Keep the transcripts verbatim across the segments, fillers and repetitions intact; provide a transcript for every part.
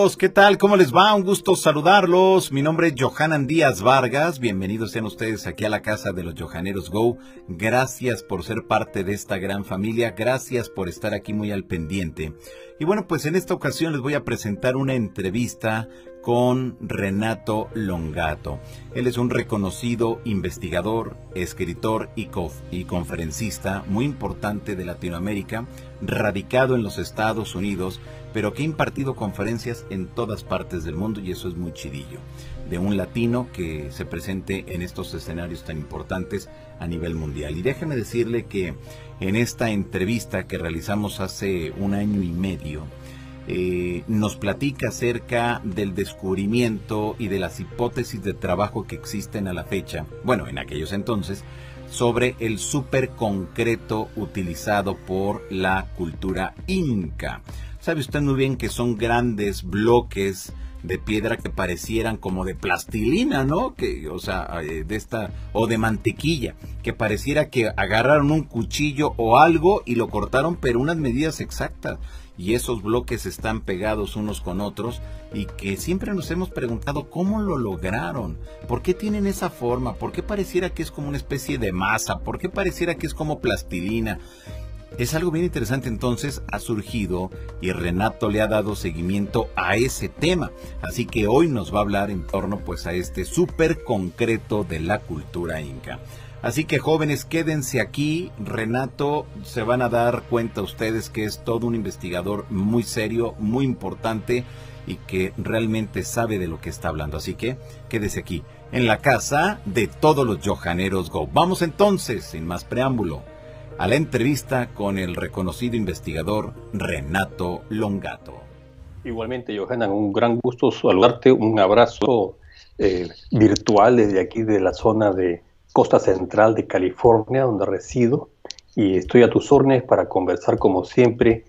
amigos, ¿qué tal? ¿Cómo les va? Un gusto saludarlos. Mi nombre es Johanan Díaz Vargas. Bienvenidos sean ustedes aquí a la casa de los Johaneros Go. Gracias por ser parte de esta gran familia. Gracias por estar aquí muy al pendiente. Y bueno, pues en esta ocasión les voy a presentar una entrevista con Renato Longato. Él es un reconocido investigador, escritor y, co y conferencista muy importante de Latinoamérica, radicado en los Estados Unidos, pero que ha impartido conferencias en todas partes del mundo, y eso es muy chidillo, de un latino que se presente en estos escenarios tan importantes a nivel mundial. Y déjeme decirle que en esta entrevista que realizamos hace un año y medio, Eh, nos platica acerca del descubrimiento y de las hipótesis de trabajo que existen a la fecha, bueno, en aquellos entonces, sobre el superconcreto utilizado por la cultura inca. Sabe usted muy bien que son grandes bloques de piedra que parecieran como de plastilina, ¿no? Que, o sea, de esta, o de mantequilla, que pareciera que agarraron un cuchillo o algo y lo cortaron, pero unas medidas exactas. Y esos bloques están pegados unos con otros, y que siempre nos hemos preguntado cómo lo lograron, por qué tienen esa forma, por qué pareciera que es como una especie de masa, por qué pareciera que es como plastilina. Es algo bien interesante. Entonces ha surgido y Renato le ha dado seguimiento a ese tema, así que hoy nos va a hablar en torno pues a este súper concreto de la cultura inca. Así que jóvenes, quédense aquí. Renato, se van a dar cuenta ustedes que es todo un investigador muy serio, muy importante, y que realmente sabe de lo que está hablando. Así que quédese aquí, en la casa de todos los Johaneros Go. Vamos entonces, sin más preámbulo, a la entrevista con el reconocido investigador Renato Longato. Igualmente, Johanan, un gran gusto saludarte. Un abrazo eh, virtual desde aquí de la zona de Costa Central de California, donde resido, y estoy a tus órdenes para conversar como siempre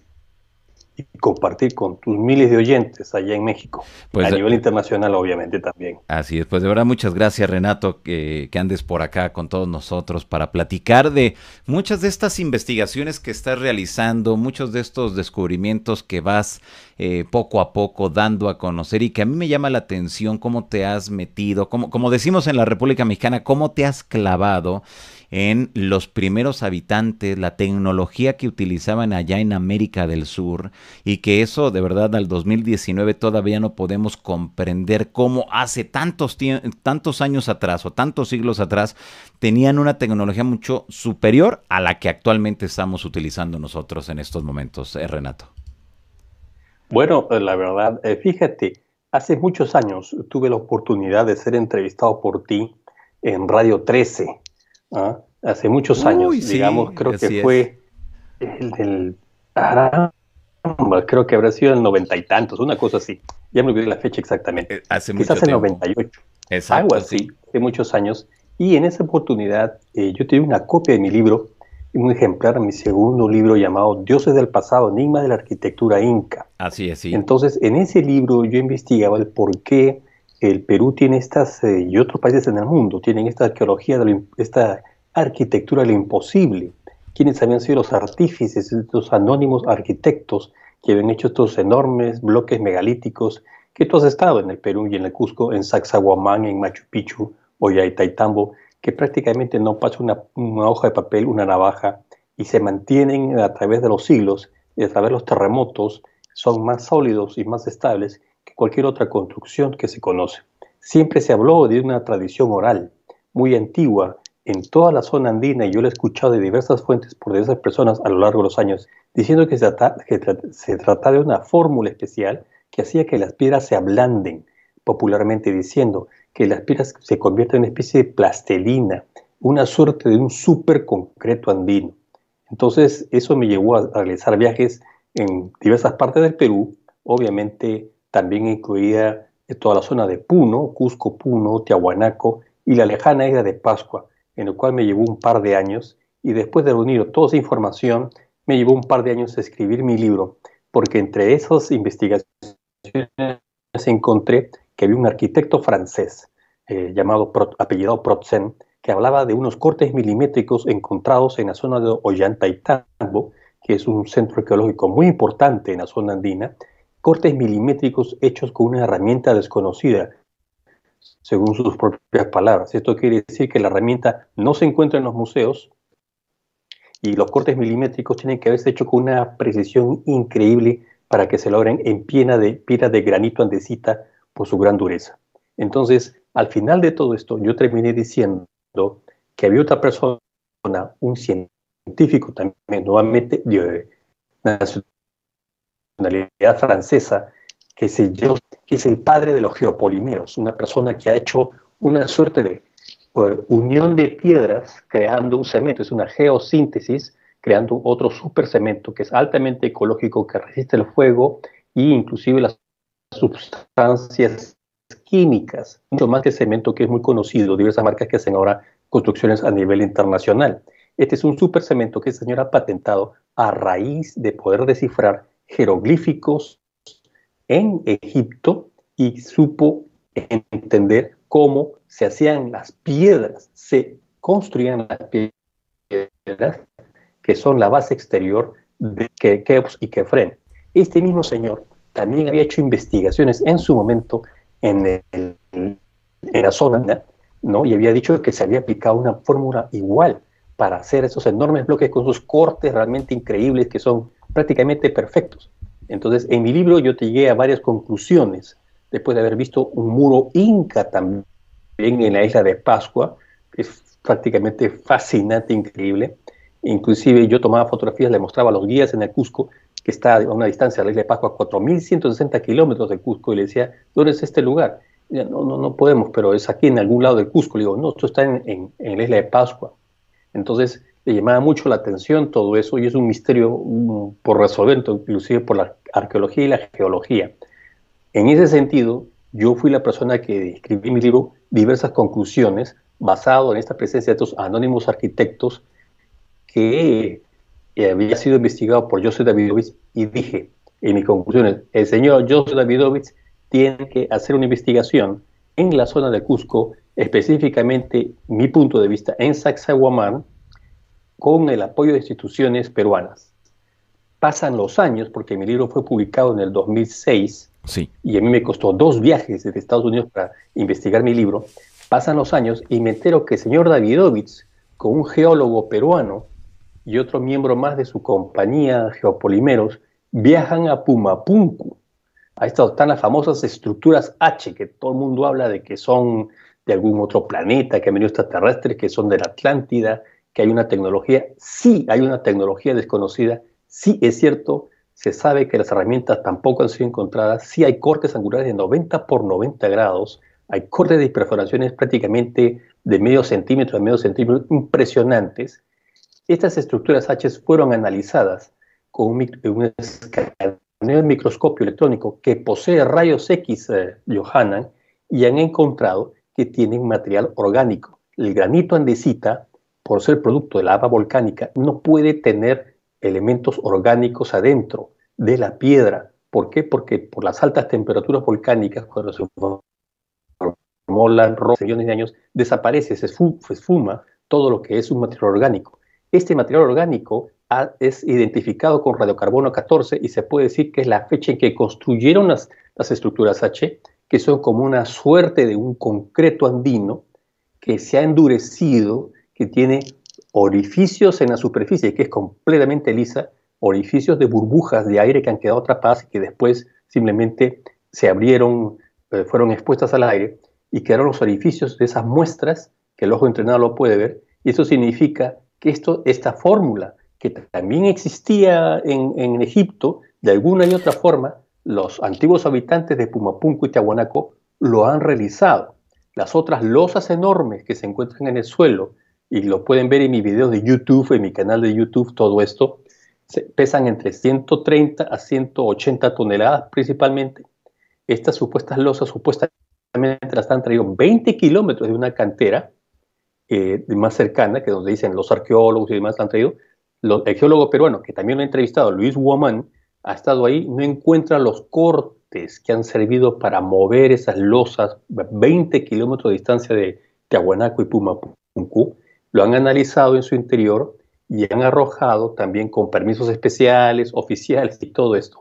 y compartir con tus miles de oyentes allá en México, pues a de, nivel internacional obviamente también. Así es, pues de verdad muchas gracias, Renato, que, que andes por acá con todos nosotros para platicar de muchas de estas investigaciones que estás realizando, muchos de estos descubrimientos que vas eh, poco a poco dando a conocer, y que a mí me llama la atención cómo te has metido, como, como decimos en la República Mexicana, cómo te has clavado en los primeros habitantes, la tecnología que utilizaban allá en América del Sur, y que eso de verdad al dos mil diecinueve todavía no podemos comprender cómo hace tantos, tantos años atrás o tantos siglos atrás tenían una tecnología mucho superior a la que actualmente estamos utilizando nosotros en estos momentos, ¿eh, Renato? Bueno, la verdad, eh, fíjate, hace muchos años tuve la oportunidad de ser entrevistado por ti en Radio trece. ¿Ah? Hace muchos años, Uy, digamos, sí, creo que es. fue el del, ah, creo que habrá sido el noventa y tantos, una cosa así, ya me olvidé la fecha exactamente, Eh, hace quizás mucho el tiempo. noventa y ocho, Exacto, algo así, sí. hace muchos años, y en esa oportunidad eh, yo tuve una copia de mi libro, un ejemplar, mi segundo libro llamado Dioses del Pasado, Enigmas de la Arquitectura Inca. Así es, sí. Entonces, en ese libro yo investigaba el por qué el Perú tiene estas, eh, y otros países en el mundo, tienen esta arqueología, de lo, esta arquitectura de lo imposible. Quienes habían sido los artífices, estos anónimos arquitectos que habían hecho estos enormes bloques megalíticos que tú has estado en el Perú y en el Cusco, en Sacsayhuamán, en Machu Picchu, Ollantaytambo, que prácticamente no pasa una, una hoja de papel, una navaja, y se mantienen a través de los siglos y a través de los terremotos, son más sólidos y más estables que cualquier otra construcción que se conoce. Siempre se habló de una tradición oral muy antigua en toda la zona andina, y yo lo he escuchado de diversas fuentes por diversas personas a lo largo de los años, diciendo que se, trata, que tra se trata de una fórmula especial que hacía que las piedras se ablanden, popularmente diciendo que las piedras se convierten en una especie de plastelina, una suerte de un súper concreto andino. Entonces eso me llevó a, a realizar viajes en diversas partes del Perú, obviamente también incluía toda la zona de Puno, Cusco, Puno, Tiahuanaco y la lejana isla de Pascua, en el cual me llevó un par de años, y después de reunir toda esa información, me llevó un par de años a escribir mi libro, porque entre esas investigaciones encontré que había un arquitecto francés, eh, llamado, apellidado Protzen, que hablaba de unos cortes milimétricos encontrados en la zona de Ollantaytambo, que es un centro arqueológico muy importante en la zona andina, cortes milimétricos hechos con una herramienta desconocida, según sus propias palabras. Esto quiere decir que la herramienta no se encuentra en los museos y los cortes milimétricos tienen que haberse hecho con una precisión increíble para que se logren en piedra de, piedra de granito andesita por su gran dureza. Entonces, al final de todo esto, yo terminé diciendo que había otra persona, un científico también, nuevamente de nacionalidad francesa, que, se, que es el padre de los geopolímeros, una persona que ha hecho una suerte de uh, unión de piedras creando un cemento, es una geosíntesis, creando otro supercemento que es altamente ecológico, que resiste el fuego e inclusive las sustancias químicas, mucho más que cemento, que es muy conocido, diversas marcas que hacen ahora construcciones a nivel internacional. Este es un supercemento que el señor ha patentado a raíz de poder descifrar jeroglíficos en Egipto y supo entender cómo se hacían las piedras, se construían las piedras que son la base exterior de Keops y Kefren. Este mismo señor también había hecho investigaciones en su momento en, el, en la zona, ¿no? Y había dicho que se había aplicado una fórmula igual para hacer esos enormes bloques con sus cortes realmente increíbles que son prácticamente perfectos. Entonces, en mi libro yo llegué a varias conclusiones después de haber visto un muro inca también en la isla de Pascua, que es prácticamente fascinante, increíble. Inclusive yo tomaba fotografías, le mostraba a los guías en el Cusco, que está a una distancia de la isla de Pascua, cuatro mil ciento sesenta kilómetros de Cusco, y le decía, ¿dónde es este lugar? Y decía, no, no, no podemos, pero es aquí en algún lado del Cusco. Le digo, no, esto está en, en, en la isla de Pascua. Entonces le llamaba mucho la atención todo eso, y es un misterio um, por resolver, inclusive por la arqueología y la geología. En ese sentido, yo fui la persona que escribí en mi libro diversas conclusiones basado en esta presencia de estos anónimos arquitectos que eh, había sido investigado por Joseph Davidovich, y dije en mis conclusiones, el señor Joseph Davidovich tiene que hacer una investigación en la zona de Cusco, específicamente mi punto de vista en Sacsayhuamán, con el apoyo de instituciones peruanas. Pasan los años, porque mi libro fue publicado en el dos mil seis, sí. Y a mí me costó dos viajes desde Estados Unidos para investigar mi libro. Pasan los años y me entero que el señor Davidovich, con un geólogo peruano y otro miembro más de su compañía Geopolímeros, viajan a Pumapunku. Ahí están las famosas estructuras H, que todo el mundo habla de que son de algún otro planeta, que han venido extraterrestres, que son de la Atlántida, que hay una tecnología. Sí, hay una tecnología desconocida. Sí, es cierto, se sabe que las herramientas tampoco han sido encontradas. Sí hay cortes angulares de noventa por noventa grados. Hay cortes de perforaciones prácticamente de medio centímetro a medio centímetro impresionantes. Estas estructuras H fueron analizadas con un, un escaneo microscopio electrónico que posee rayos X, eh, Johanan, y han encontrado que tienen material orgánico. El granito andesita, por ser producto de lava volcánica, no puede tener elementos orgánicos adentro de la piedra. ¿Por qué? Porque por las altas temperaturas volcánicas, cuando se formó la roca millones de años, desaparece, se esfuma todo lo que es un material orgánico. Este material orgánico ha, es identificado con radiocarbono catorce y se puede decir que es la fecha en que construyeron las, las estructuras H, que son como una suerte de un concreto andino que se ha endurecido, que tiene orificios en la superficie, que es completamente lisa, orificios de burbujas de aire que han quedado atrapadas y que después simplemente se abrieron, eh, fueron expuestas al aire, y quedaron los orificios de esas muestras que el ojo entrenado lo puede ver, y eso significa que esto, esta fórmula, que también existía en, en Egipto, de alguna y otra forma, los antiguos habitantes de Pumapunku y Tiahuanaco lo han realizado. Las otras losas enormes que se encuentran en el suelo, y lo pueden ver en mis videos de YouTube, en mi canal de YouTube, todo esto, se, pesan entre ciento treinta a ciento ochenta toneladas principalmente. Estas supuestas losas supuestamente las han traído veinte kilómetros de una cantera eh, más cercana, que donde dicen los arqueólogos y demás la han traído. Lo, el geólogo peruano, que también lo he entrevistado, Luis Woman, ha estado ahí, no encuentra los cortes que han servido para mover esas losas veinte kilómetros de distancia de Tiahuanaco y Pumapunku. Lo han analizado en su interior y han arrojado también con permisos especiales, oficiales y todo esto,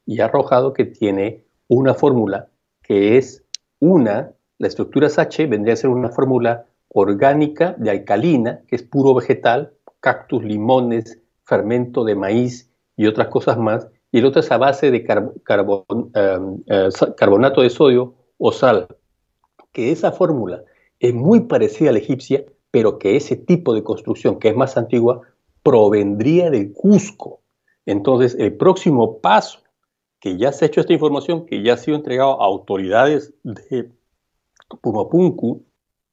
y ha arrojado que tiene una fórmula que es una, la estructura Sache vendría a ser una fórmula orgánica de alcalina, que es puro vegetal, cactus, limones, fermento de maíz y otras cosas más, y el otro es a base de carbo, carbon, uh, uh, carbonato de sodio o sal, que esa fórmula es muy parecida a la egipcia, pero que ese tipo de construcción, que es más antigua, provendría del Cusco. Entonces, el próximo paso, que ya se ha hecho esta información, que ya ha sido entregado a autoridades de Pumapunku,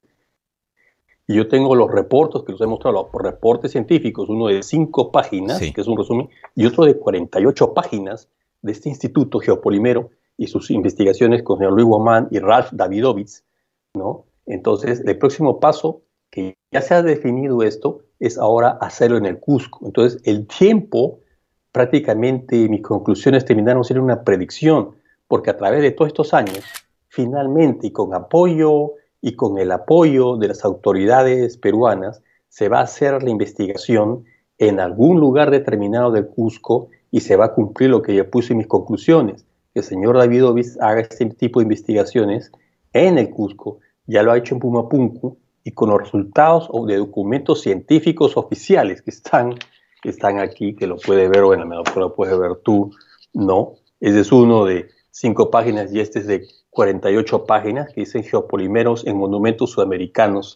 y yo tengo los reportes que los he mostrado, los reportes científicos, uno de cinco páginas, sí, que es un resumen, y otro de cuarenta y ocho páginas de este Instituto Geopolimero y sus investigaciones con el señor Luis Guamán y Ralph Davidovich, ¿no? Entonces, el próximo paso, que ya se ha definido esto, es ahora hacerlo en el Cusco. Entonces, el tiempo, prácticamente mis conclusiones terminaron siendo una predicción, porque a través de todos estos años, finalmente, y con apoyo y con el apoyo de las autoridades peruanas, se va a hacer la investigación en algún lugar determinado del Cusco y se va a cumplir lo que yo puse en mis conclusiones, que el señor Davidovich haga este tipo de investigaciones en el Cusco, ya lo ha hecho en Pumapunku, y con los resultados de documentos científicos oficiales que están, que están aquí, que lo puede ver, bueno, me lo puedes ver tú, ¿no? Ese es uno de cinco páginas y este es de cuarenta y ocho páginas que dicen geopolimeros en monumentos sudamericanos,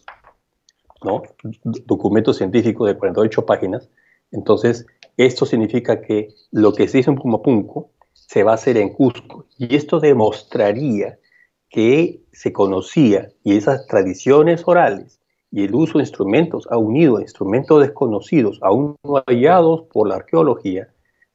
¿no? Documentos científicos de cuarenta y ocho páginas. Entonces, esto significa que lo que se hizo en Pumapunku se va a hacer en Cusco, y esto demostraría que se conocía, y esas tradiciones orales y el uso de instrumentos ha unido a instrumentos desconocidos, aún no hallados por la arqueología,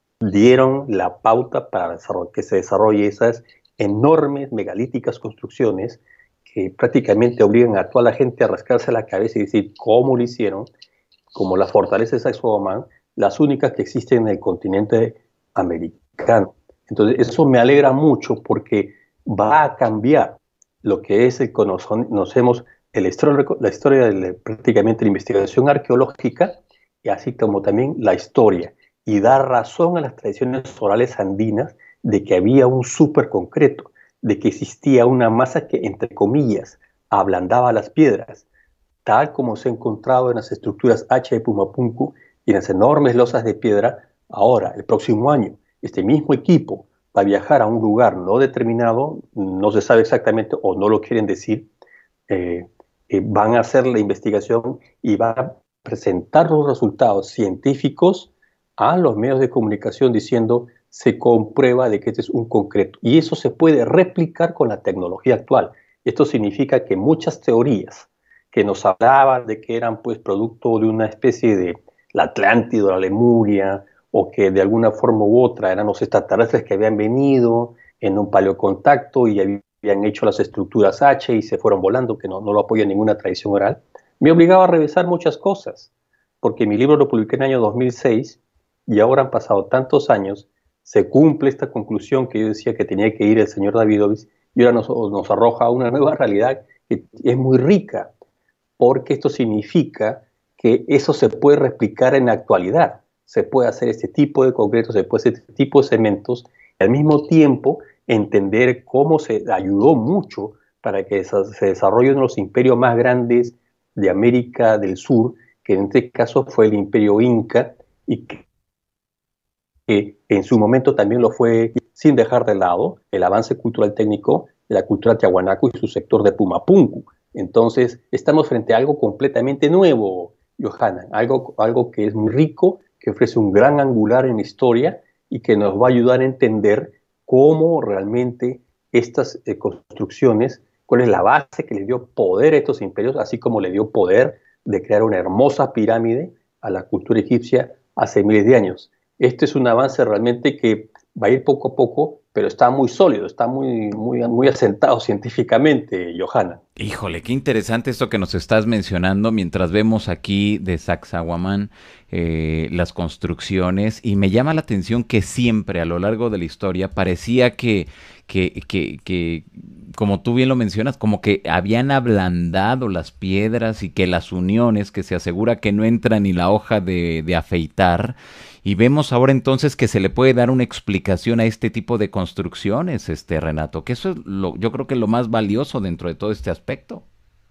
dieron la pauta para que se desarrolle esas enormes megalíticas construcciones que prácticamente obligan a toda la gente a rascarse la cabeza y decir cómo lo hicieron, como las fortalezas de Sacsayhuamán, las únicas que existen en el continente americano. Entonces, eso me alegra mucho porque va a cambiar lo que es el conocemos el histórico, la historia de la, prácticamente la investigación arqueológica, y así como también la historia, y dar razón a las tradiciones orales andinas de que había un súper concreto, de que existía una masa que, entre comillas, ablandaba las piedras, tal como se ha encontrado en las estructuras H de Pumapunku y en las enormes losas de piedra. Ahora, el próximo año, este mismo equipo va a viajar a un lugar no determinado, no se sabe exactamente o no lo quieren decir, eh, eh, van a hacer la investigación y van a presentar los resultados científicos a los medios de comunicación diciendo se comprueba de que este es un concreto. Y eso se puede replicar con la tecnología actual. Esto significa que muchas teorías que nos hablaban de que eran pues producto de una especie de la Atlántida, la Lemuria, o que de alguna forma u otra eran los extraterrestres que habían venido en un paleocontacto y habían hecho las estructuras H y se fueron volando, que no, no lo apoya ninguna tradición oral, me obligaba a revisar muchas cosas, porque mi libro lo publiqué en el año dos mil seis y ahora han pasado tantos años, se cumple esta conclusión que yo decía que tenía que ir el señor Davidovich y ahora nos, nos arroja una nueva realidad que es muy rica, porque esto significa que eso se puede replicar en la actualidad. Se puede hacer este tipo de concretos, se puede hacer este tipo de cementos, y al mismo tiempo entender cómo se ayudó mucho para que se desarrollen los imperios más grandes de América del Sur, que en este caso fue el imperio Inca, y que, que en su momento también lo fue, sin dejar de lado el avance cultural técnico de la cultura tiahuanaco y su sector de Pumapunku. Entonces, estamos frente a algo completamente nuevo, Johanna, algo, algo que es muy rico, que ofrece un gran angular en la historia y que nos va a ayudar a entender cómo realmente estas eh, construcciones, cuál es la base que le dio poder a estos imperios, así como le dio poder de crear una hermosa pirámide a la cultura egipcia hace miles de años. Este es un avance realmente que va a ir poco a poco, pero está muy sólido, está muy, muy, muy asentado científicamente, Johanna. Híjole, qué interesante esto que nos estás mencionando mientras vemos aquí de Sacsayhuamán eh, las construcciones, y me llama la atención que siempre a lo largo de la historia parecía que, que, que, que como tú bien lo mencionas, como que habían ablandado las piedras y que las uniones, que se asegura que no entra ni la hoja de, de afeitar, y vemos ahora entonces que se le puede dar una explicación a este tipo de construcciones, este Renato, que eso es lo, yo creo que es lo más valioso dentro de todo este aspecto.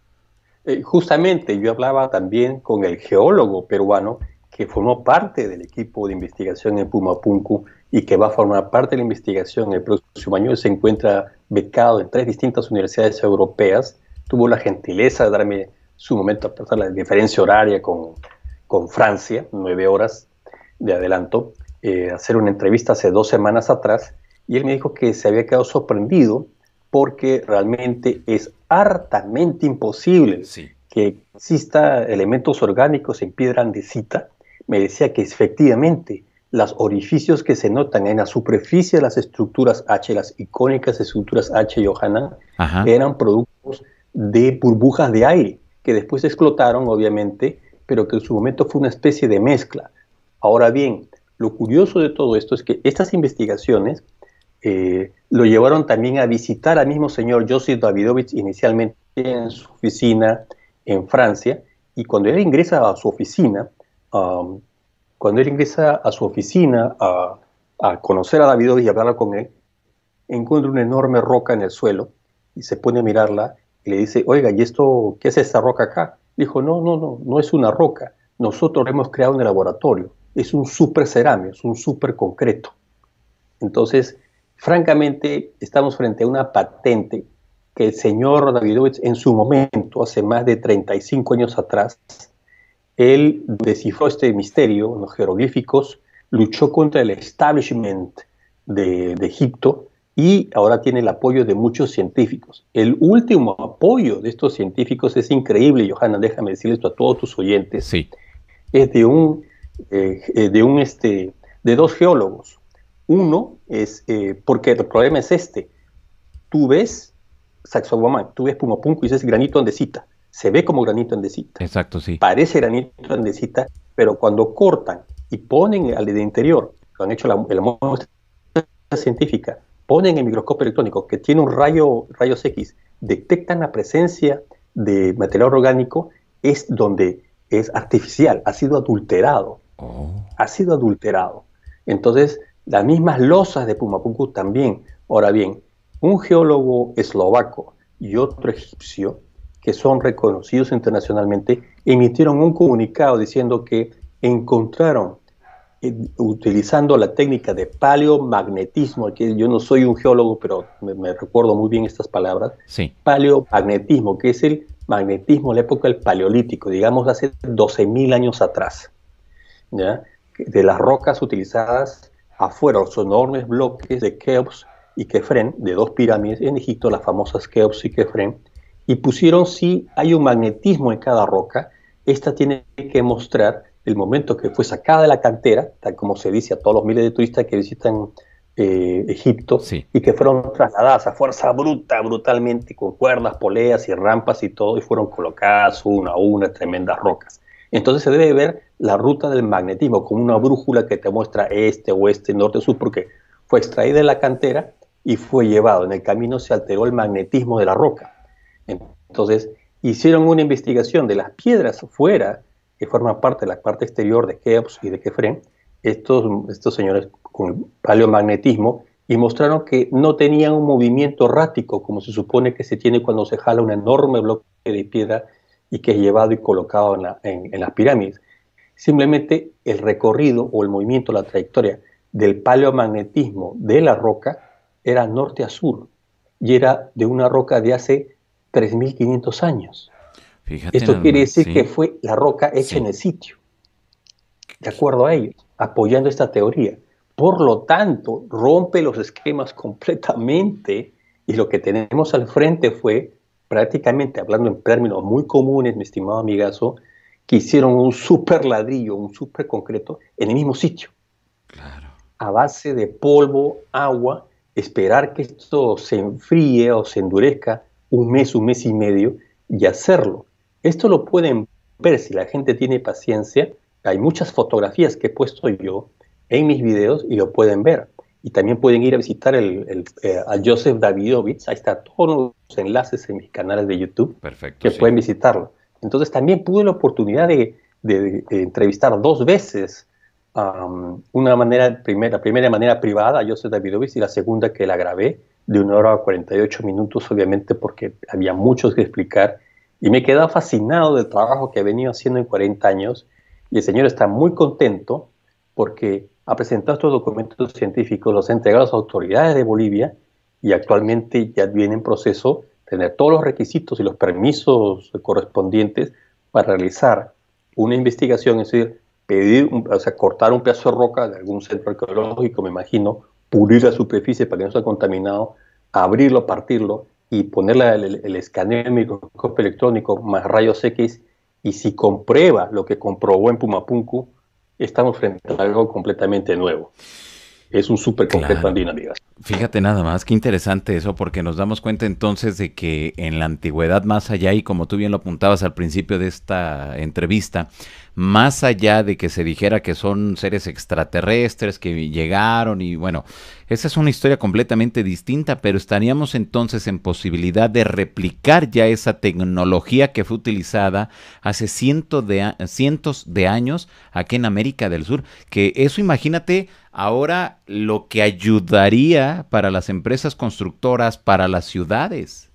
Eh, justamente yo hablaba también con el geólogo peruano que formó parte del equipo de investigación en Pumapunku y que va a formar parte de la investigación el próximo año. Él se encuentra becado en tres distintas universidades europeas. Tuvo la gentileza de darme su momento, a pesar de la diferencia horaria con, con Francia, nueve horas de adelanto, eh, hacer una entrevista hace dos semanas atrás, y él me dijo que se había quedado sorprendido porque realmente es hartamente imposible Sí. que exista elementos orgánicos en piedra andesita. Me decía que efectivamente los orificios que se notan en la superficie de las estructuras H, las icónicas estructuras H, Johanna, Ajá. eran productos de burbujas de aire, que después explotaron, obviamente, pero que en su momento fue una especie de mezcla. Ahora bien, lo curioso de todo esto es que estas investigaciones eh, lo llevaron también a visitar al mismo señor Joseph Davidovich inicialmente en su oficina en Francia, y cuando él ingresa a su oficina, um, cuando él ingresa a su oficina a, a conocer a Davidovich y hablar con él, encuentra una enorme roca en el suelo y se pone a mirarla y le dice, oiga, ¿y esto qué es esta roca acá? Dijo, no, no, no, no es una roca. Nosotros lo hemos creado en el laboratorio. Es un super cerámico, es un super concreto. Entonces, francamente, estamos frente a una patente que el señor Davidovich en su momento, hace más de treinta y cinco años atrás, él descifró este misterio en los jeroglíficos, luchó contra el establishment de, de Egipto y ahora tiene el apoyo de muchos científicos. El último apoyo de estos científicos es increíble, Johanna, déjame decirle esto a todos tus oyentes. Sí. Es de un, eh, de un, este, de dos geólogos. Uno es, eh, porque el problema es este, tú ves Sacsayhuamán, tú ves Pumapunku y dices granito andesita, se ve como granito andesita. Exacto, sí. Parece granito andesita, pero cuando cortan y ponen al de interior, lo han hecho la, la muestra científica, ponen el microscopio electrónico que tiene un rayo, rayos X, detectan la presencia de material orgánico, es donde es artificial, ha sido adulterado, Oh. ha sido adulterado. Entonces, las mismas losas de Pumapunku también. Ahora bien, un geólogo eslovaco y otro egipcio, que son reconocidos internacionalmente, emitieron un comunicado diciendo que encontraron, eh, utilizando la técnica de paleomagnetismo, que yo no soy un geólogo, pero me, me recuerdo muy bien estas palabras, Sí. paleomagnetismo, que es el magnetismo de la época del Paleolítico, digamos hace doce mil años atrás, ¿ya? De las rocas utilizadas afuera, los enormes bloques de Keops y Kefren, de dos pirámides en Egipto, las famosas Keops y Kefren, y pusieron si hay un magnetismo en cada roca. Esta tiene que mostrar el momento que fue sacada de la cantera, tal como se dice a todos los miles de turistas que visitan eh, Egipto, Sí. y que fueron trasladadas a fuerza bruta, brutalmente, con cuerdas, poleas y rampas y todo, y fueron colocadas una a una, tremendas rocas. Entonces se debe ver la ruta del magnetismo como una brújula que te muestra este, oeste, norte, sur, porque fue extraída de la cantera y fue llevado. En el camino se alteró el magnetismo de la roca. Entonces hicieron una investigación de las piedras fuera, que forman parte de la parte exterior de Keops y de Kefren, estos, estos señores con paleomagnetismo, y mostraron que no tenían un movimiento errático, como se supone que se tiene cuando se jala un enorme bloque de piedra y que es llevado y colocado en, la, en, en las pirámides. Simplemente el recorrido o el movimiento, la trayectoria del paleomagnetismo de la roca era norte a sur y era de una roca de hace tres mil quinientos años. Fíjate Esto nada quiere más, decir sí. que fue la roca hecha Sí. en el sitio, de acuerdo a ellos, apoyando esta teoría. Por lo tanto, rompe los esquemas completamente, y lo que tenemos al frente fue, prácticamente hablando en términos muy comunes, mi estimado amigazo, que hicieron un super ladrillo, un super concreto en el mismo sitio. Claro. A base de polvo, agua, esperar que esto se enfríe o se endurezca un mes, un mes y medio, y hacerlo. Esto lo pueden ver si la gente tiene paciencia. Hay muchas fotografías que he puesto yo en mis videos y lo pueden ver. y también pueden ir a visitar el, el, eh, a Joseph Davidovich. Ahí está todos los enlaces en mis canales de YouTube. Perfecto, que sí. pueden visitarlo. Entonces también tuve la oportunidad de, de, de entrevistar dos veces, um, una manera, primera, la primera de manera privada a Joseph Davidovich y la segunda que la grabé de una hora a cuarenta y ocho minutos, obviamente porque había mucho que explicar, y me he quedado fascinado del trabajo que ha venido haciendo en cuarenta años, y el señor está muy contento porque ha presentado estos documentos científicos, los ha entregado a las autoridades de Bolivia, y actualmente ya viene en proceso tener todos los requisitos y los permisos correspondientes para realizar una investigación, es decir, pedir, un, o sea, cortar un pedazo de roca de algún centro arqueológico, me imagino, pulir la superficie para que no sea contaminado, abrirlo, partirlo y ponerle el, el escaneo en microscopio electrónico más rayos X, y si comprueba lo que comprobó en Pumapunku, estamos frente a algo completamente nuevo. Es un súper concreto Claro. andino, amigas. Fíjate nada más, qué interesante eso, porque nos damos cuenta entonces de que en la antigüedad más allá, y como tú bien lo apuntabas al principio de esta entrevista, más allá de que se dijera que son seres extraterrestres que llegaron y bueno, esa es una historia completamente distinta, pero estaríamos entonces en posibilidad de replicar ya esa tecnología que fue utilizada hace cientos de, cientos de años aquí en América del Sur, que eso imagínate ahora lo que ayudaría para las empresas constructoras, para las ciudades.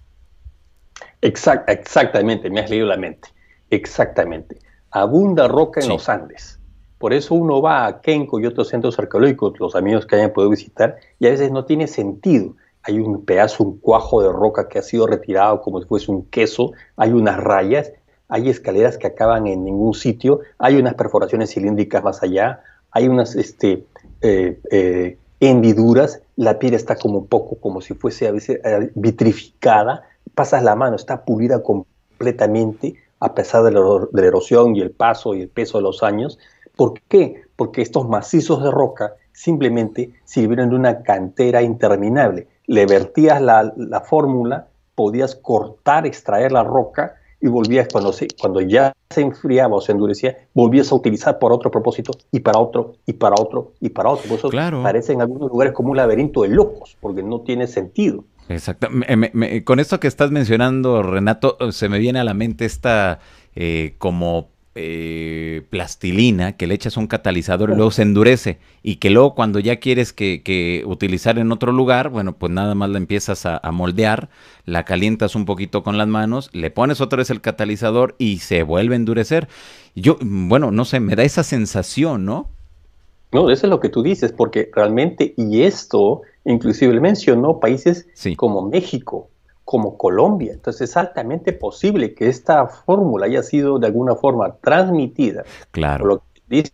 Exact, exactamente, me has leído la mente. Exactamente. Abunda roca en Sí. los Andes. Por eso uno va a Kenco y otros centros arqueológicos, los amigos que hayan podido visitar, y a veces no tiene sentido. Hay un pedazo, un cuajo de roca que ha sido retirado como si fuese un queso, hay unas rayas, hay escaleras que acaban en ningún sitio, hay unas perforaciones cilíndricas más allá, hay unas este, eh, eh, hendiduras, la piedra está como un poco como si fuese a veces eh, vitrificada, pasas la mano, está pulida completamente a pesar de la, de la erosión y el paso y el peso de los años. ¿Por qué? Porque estos macizos de roca simplemente sirvieron de una cantera interminable. Le vertías la, la fórmula, podías cortar, extraer la roca y volvías, cuando, se, cuando ya se enfriaba o se endurecía, volvías a utilizar por otro propósito y para otro, y para otro, y para otro. Por eso Claro. parece en algunos lugares como un laberinto de locos, porque no tiene sentido. Exacto. Me, me, me, con esto que estás mencionando, Renato, se me viene a la mente esta eh, como eh, plastilina que le echas un catalizador y luego se endurece y que luego cuando ya quieres que, que utilizar en otro lugar, bueno, pues nada más la empiezas a, a moldear, la calientas un poquito con las manos, le pones otra vez el catalizador y se vuelve a endurecer. Yo, bueno, no sé, me da esa sensación, ¿no? No, eso es lo que tú dices, porque realmente, y esto, inclusive él mencionó países Sí. como México, como Colombia. Entonces es altamente posible que esta fórmula haya sido de alguna forma transmitida. Claro. Por lo que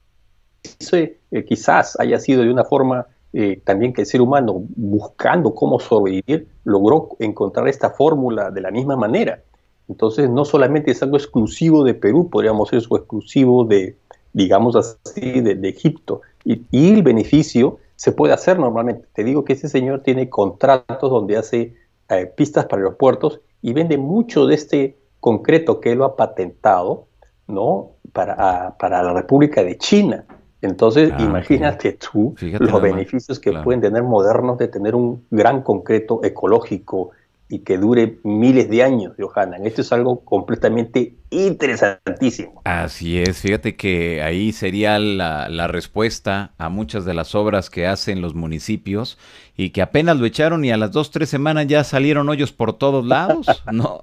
dice, eh, quizás haya sido de una forma eh, también que el ser humano, buscando cómo sobrevivir, logró encontrar esta fórmula de la misma manera. Entonces no solamente es algo exclusivo de Perú, podríamos decir eso exclusivo de, digamos así, de, de Egipto. Y, y el beneficio se puede hacer normalmente. Te digo que ese señor tiene contratos donde hace eh, pistas para aeropuertos y vende mucho de este concreto que él lo ha patentado, ¿no? Para, a, para la República de China. Entonces, ah, imagínate okay. tú Fíjate los beneficios que claro. pueden tener modernos de tener un gran concreto ecológico y que dure miles de años, Johanan. Esto es algo completamente interesantísimo. Así es, fíjate que ahí sería la, la respuesta a muchas de las obras que hacen los municipios y que apenas lo echaron y a las dos, tres semanas ya salieron hoyos por todos lados, ¿no?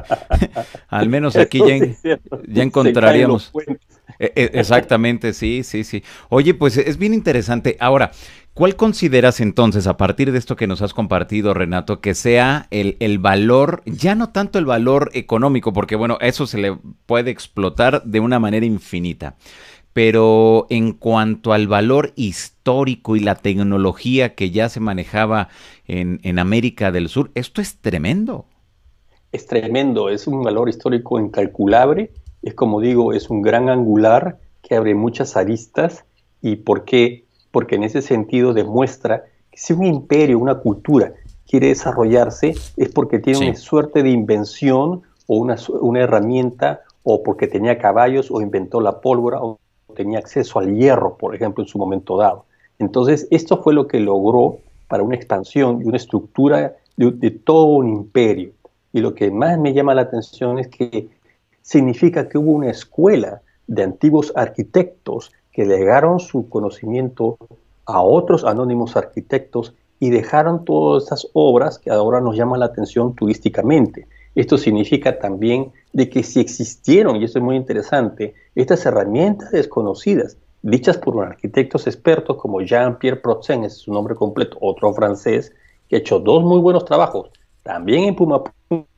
Al menos aquí ya, en, ya encontraríamos... Exactamente, sí, sí, sí. Oye, pues es bien interesante. Ahora, ¿cuál consideras entonces, a partir de esto que nos has compartido, Renato, que sea el, el valor, ya no tanto el valor económico, porque bueno, eso se le puede explotar de una manera infinita, pero en cuanto al valor histórico y la tecnología que ya se manejaba en, en América del Sur, esto es tremendo. Es tremendo, es un valor histórico incalculable. Es como digo, es un gran angular que abre muchas aristas. ¿Y por qué? Porque en ese sentido demuestra que si un imperio, una cultura quiere desarrollarse es porque tiene sí. una suerte de invención o una, una herramienta, o porque tenía caballos o inventó la pólvora o tenía acceso al hierro, por ejemplo, en su momento dado. Entonces, esto fue lo que logró para una expansión y una estructura de, de todo un imperio. Y lo que más me llama la atención es que significa que hubo una escuela de antiguos arquitectos que legaron su conocimiento a otros anónimos arquitectos y dejaron todas esas obras que ahora nos llaman la atención turísticamente. Esto significa también de que si existieron, y esto es muy interesante, estas herramientas desconocidas, dichas por arquitectos expertos como Jean-Pierre Protzen, ese es su nombre completo, otro francés, que ha hecho dos muy buenos trabajos, también en Pumapunku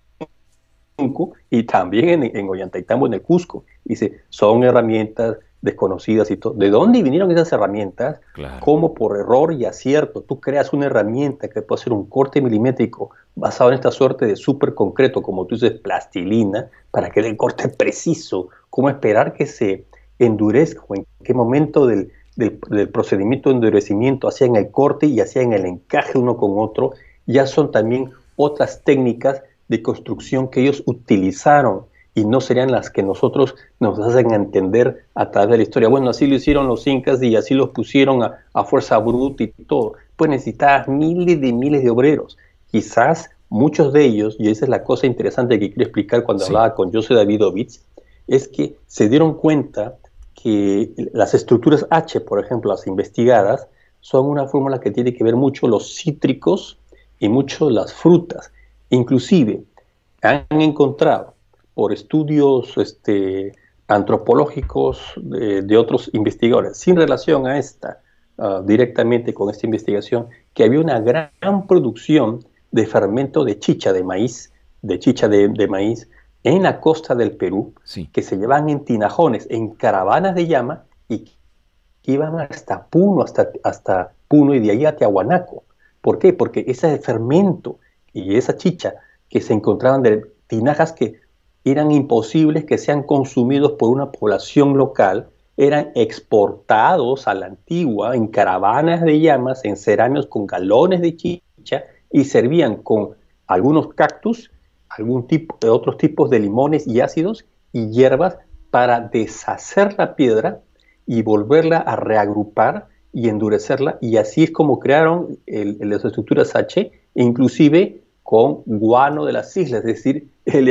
y también en, en Ollantaytambo, en el Cusco. Dice, son herramientas desconocidas y todo. ¿De dónde vinieron esas herramientas? Claro. Cómo por error y acierto tú creas una herramienta que puede hacer un corte milimétrico basado en esta suerte de súper concreto, como tú dices, plastilina, para que dé el corte preciso. Cómo esperar que se endurezca o en qué momento del, del, del procedimiento de endurecimiento hacían el corte y hacían el encaje uno con otro. Ya son también otras técnicas de construcción que ellos utilizaron y no serían las que nosotros nos hacen entender a través de la historia. Bueno, así lo hicieron los incas y así los pusieron a, a fuerza bruta y todo. Pues necesitabas miles de miles de obreros. Quizás muchos de ellos, y esa es la cosa interesante que quiero explicar cuando sí. hablaba con Joseph Davidovich, es que se dieron cuenta que las estructuras H, por ejemplo, las investigadas, son una fórmula que tiene que ver mucho los cítricos y mucho las frutas. Inclusive han encontrado por estudios este, antropológicos de, de otros investigadores, sin relación a esta, uh, directamente con esta investigación, que había una gran producción de fermento de chicha de maíz, de chicha de, de maíz, en la costa del Perú, sí. que se llevaban en tinajones, en caravanas de llama, y que iban hasta Puno, hasta, hasta Puno y de ahí a Tiahuanaco. ¿Por qué? Porque ese fermento y esa chicha que se encontraban de tinajas que eran imposibles que sean consumidos por una población local, eran exportados a la antigua en caravanas de llamas, en cerámicos con galones de chicha y servían con algunos cactus, algún tipo de otros tipos de limones y ácidos y hierbas para deshacer la piedra y volverla a reagrupar y endurecerla, y así es como crearon el, el, las estructuras H, inclusive con guano de las islas, es decir, el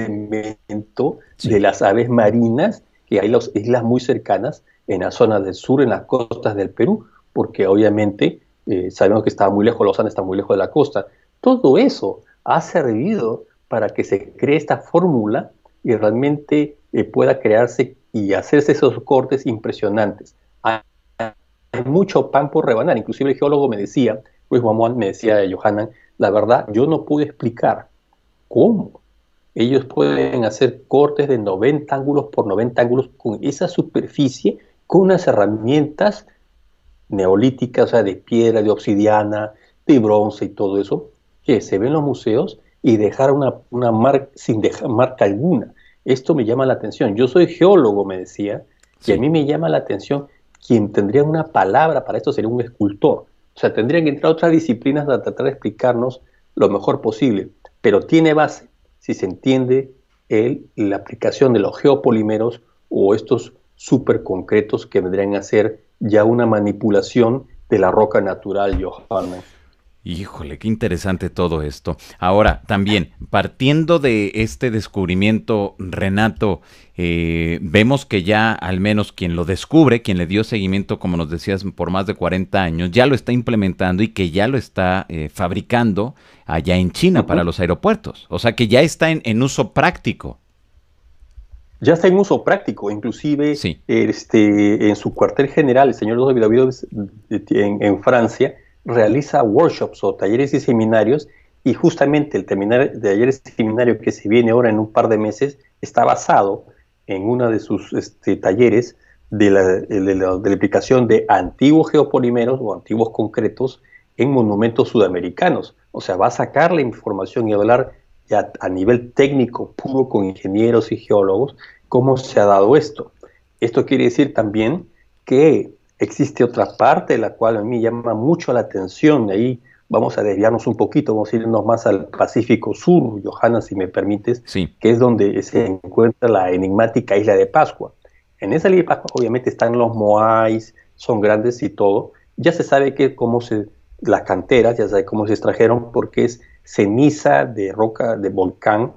excremento sí. de las aves marinas, que hay las islas muy cercanas en la zona del sur, en las costas del Perú, porque obviamente eh, sabemos que está muy lejos, los Andes están muy lejos de la costa. Todo eso ha servido para que se cree esta fórmula y realmente eh, pueda crearse y hacerse esos cortes impresionantes. Hay, hay mucho pan por rebanar, inclusive el geólogo me decía, Luis Guamón me decía, Johanan, la verdad, yo no pude explicar cómo ellos pueden hacer cortes de noventa ángulos por noventa ángulos con esa superficie, con unas herramientas neolíticas, o sea, de piedra, de obsidiana, de bronce y todo eso, que se ven en los museos y dejar una, una marca sin dejar marca alguna. Esto me llama la atención. Yo soy geólogo, me decía, sí. y a mí me llama la atención, quien tendría una palabra para esto sería un escultor. O sea, tendrían que entrar otras disciplinas a tratar de explicarnos lo mejor posible, pero tiene base si se entiende el, la aplicación de los geopolímeros o estos súper concretos que vendrían a ser ya una manipulación de la roca natural, Johanna. Híjole, qué interesante todo esto. Ahora, también, partiendo de este descubrimiento, Renato, eh, vemos que ya al menos quien lo descubre, quien le dio seguimiento, como nos decías, por más de cuarenta años, ya lo está implementando y que ya lo está eh, fabricando allá en China uh-huh. para los aeropuertos. O sea, que ya está en, en uso práctico. Ya está en uso práctico, inclusive sí. este, en su cuartel general, el señor Davidovich en, en Francia, realiza workshops o talleres y seminarios, y justamente el terminar de talleres y seminarios que se viene ahora en un par de meses está basado en uno de sus este, talleres de la, de, la, de la aplicación de antiguos geopolímeros o antiguos concretos en monumentos sudamericanos. O sea, va a sacar la información y hablar ya a nivel técnico puro con ingenieros y geólogos cómo se ha dado esto. Esto quiere decir también que existe otra parte de la cual a mí llama mucho la atención, ahí vamos a desviarnos un poquito, vamos a irnos más al Pacífico Sur, Johanna, si me permites, sí. que es donde se encuentra la enigmática isla de Pascua. En esa isla de Pascua obviamente están los moais, son grandes y todo, Ya se sabe que cómo se, las canteras, ya se sabe cómo se extrajeron, porque es ceniza de roca de volcán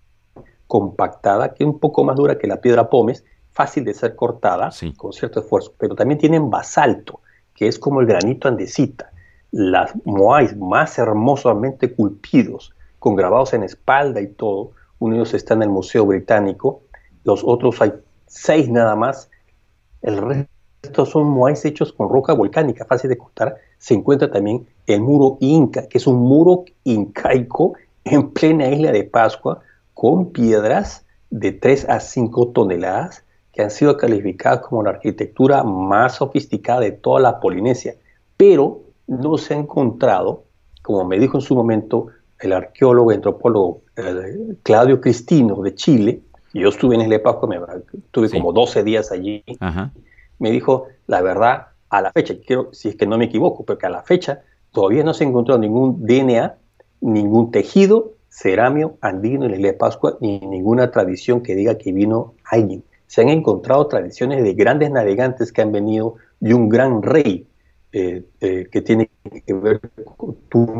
compactada, que es un poco más dura que la piedra pómez, fácil de ser cortada Sí. con cierto esfuerzo, pero también tienen basalto, que es como el granito andesita. Las moais más hermosamente culpidos, con grabados en espalda y todo, uno de ellos está en el Museo Británico, los otros hay seis nada más, el resto son moais hechos con roca volcánica, fácil de cortar. Se encuentra también el muro inca, que es un muro incaico en plena isla de Pascua, con piedras de tres a cinco toneladas, que han sido calificadas como la arquitectura más sofisticada de toda la Polinesia. Pero no se ha encontrado, como me dijo en su momento el arqueólogo y antropólogo eh, Claudio Cristino de Chile, y yo estuve en Isla de Pascua, me, estuve Sí. como doce días allí, Ajá. me dijo, la verdad, a la fecha, quiero, si es que no me equivoco, porque a la fecha todavía no se encontró ningún D N A, ningún tejido cerámico andino en la isla de Pascua, ni ninguna tradición que diga que vino alguien. Se han encontrado tradiciones de grandes navegantes que han venido, de un gran rey eh, eh, que tiene que ver con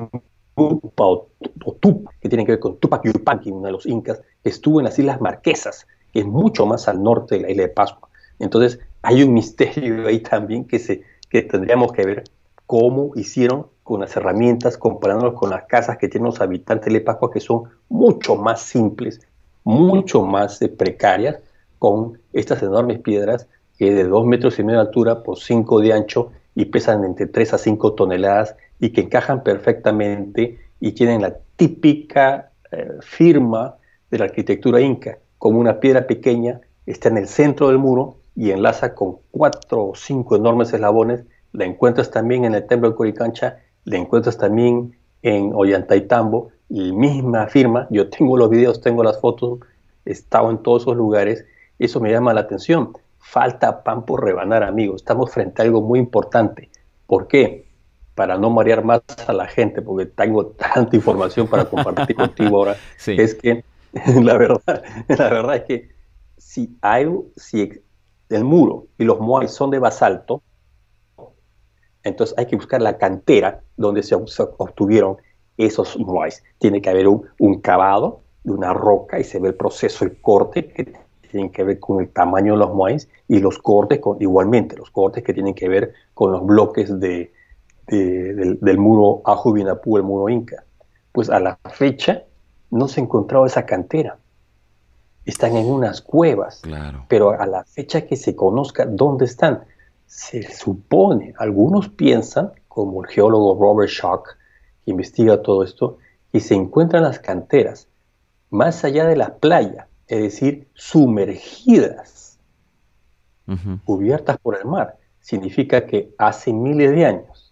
Tupa, o, o Tupa, que tiene que ver con Tupac Yupanqui, uno de los incas, que estuvo en las Islas Marquesas, que es mucho más al norte de la isla de Pascua. Entonces, hay un misterio ahí también que, se, que tendríamos que ver cómo hicieron con las herramientas, comparándolos con las casas que tienen los habitantes de Pascua, que son mucho más simples, mucho más eh, precarias, con estas enormes piedras que de dos metros y medio de altura por cinco de ancho y pesan entre tres a cinco toneladas y que encajan perfectamente y tienen la típica eh, firma de la arquitectura inca, como una piedra pequeña está en el centro del muro y enlaza con cuatro o cinco enormes eslabones. La encuentras también en el templo de Coricancha, la encuentras también en Ollantaytambo, la misma firma. Yo tengo los videos, tengo las fotos, he estado en todos esos lugares. Eso me llama la atención. Falta pan por rebanar, amigos. Estamos frente a algo muy importante. ¿Por qué? Para no marear más a la gente, porque tengo tanta información para compartir contigo ahora, Sí. es que la verdad, la verdad es que si hay, si el muro y los moais son de basalto, entonces hay que buscar la cantera donde se, se obtuvieron esos moais. Tiene que haber un, un cavado de una roca y se ve el proceso de corte que tiene que ver con el tamaño de los moais y los cortes, con, igualmente los cortes que tienen que ver con los bloques de, de, del, del muro Ajubinapú, el muro inca. Pues a la fecha no se ha encontrado esa cantera. Están en unas cuevas, Claro. pero a la fecha que se conozca dónde están, se supone, algunos piensan, como el geólogo Robert Schoch, que investiga todo esto, que se encuentran las canteras más allá de la playa, es decir, sumergidas, Uh-huh. cubiertas por el mar. Significa que hace miles de años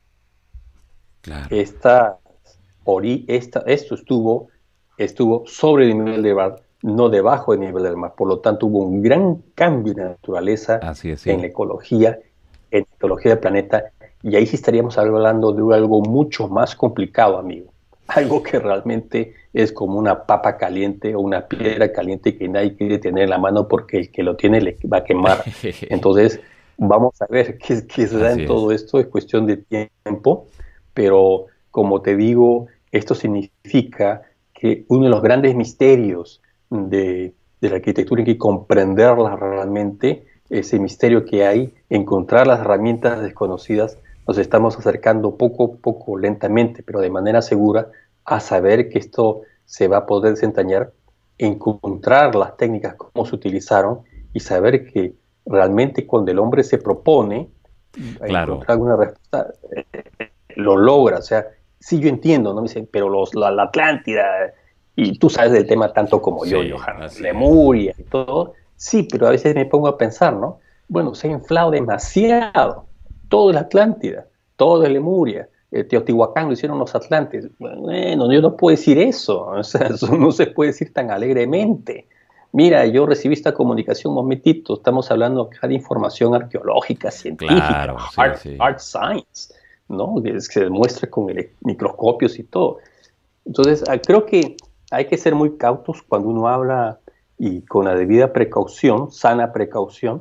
Claro. esta, ori, esta, esto estuvo, estuvo sobre el nivel del mar, no debajo del nivel del mar. Por lo tanto, hubo un gran cambio en la naturaleza, Así es, en sí. la ecología, en la ecología del planeta, y ahí sí estaríamos hablando de algo mucho más complicado, amigo. Algo que realmente es como una papa caliente o una piedra caliente que nadie quiere tener en la mano porque el que lo tiene le va a quemar. Entonces, vamos a ver qué, qué se da Así en es. todo esto, es cuestión de tiempo, pero como te digo, esto significa que uno de los grandes misterios de, de la arquitectura hay que comprenderla realmente, ese misterio que hay, encontrar las herramientas desconocidas. Nos estamos acercando poco a poco, lentamente, pero de manera segura, a saber que esto se va a poder desentrañar, encontrar las técnicas, cómo se utilizaron y saber que realmente cuando el hombre se propone a Claro. encontrar alguna respuesta, eh, lo logra. O sea, sí, yo entiendo, ¿no? Me dicen, pero los, la, la Atlántida, y tú sabes del tema tanto como yo, Sí, Johan, así es. Lemuria y todo, sí, pero a veces me pongo a pensar, ¿no? Bueno, se ha inflado demasiado. Todo es la Atlántida, todo es Lemuria, eh, Teotihuacán lo hicieron los atlantes. Bueno, yo no puedo decir eso, o sea, eso no se puede decir tan alegremente. Mira, yo recibí esta comunicación un momentito, estamos hablando acá de información arqueológica, científica, Claro, sí, hard, sí. hard science, ¿no? Que se demuestra con ele- microscopios y todo. Entonces, ah, creo que hay que ser muy cautos cuando uno habla y con la debida precaución, sana precaución,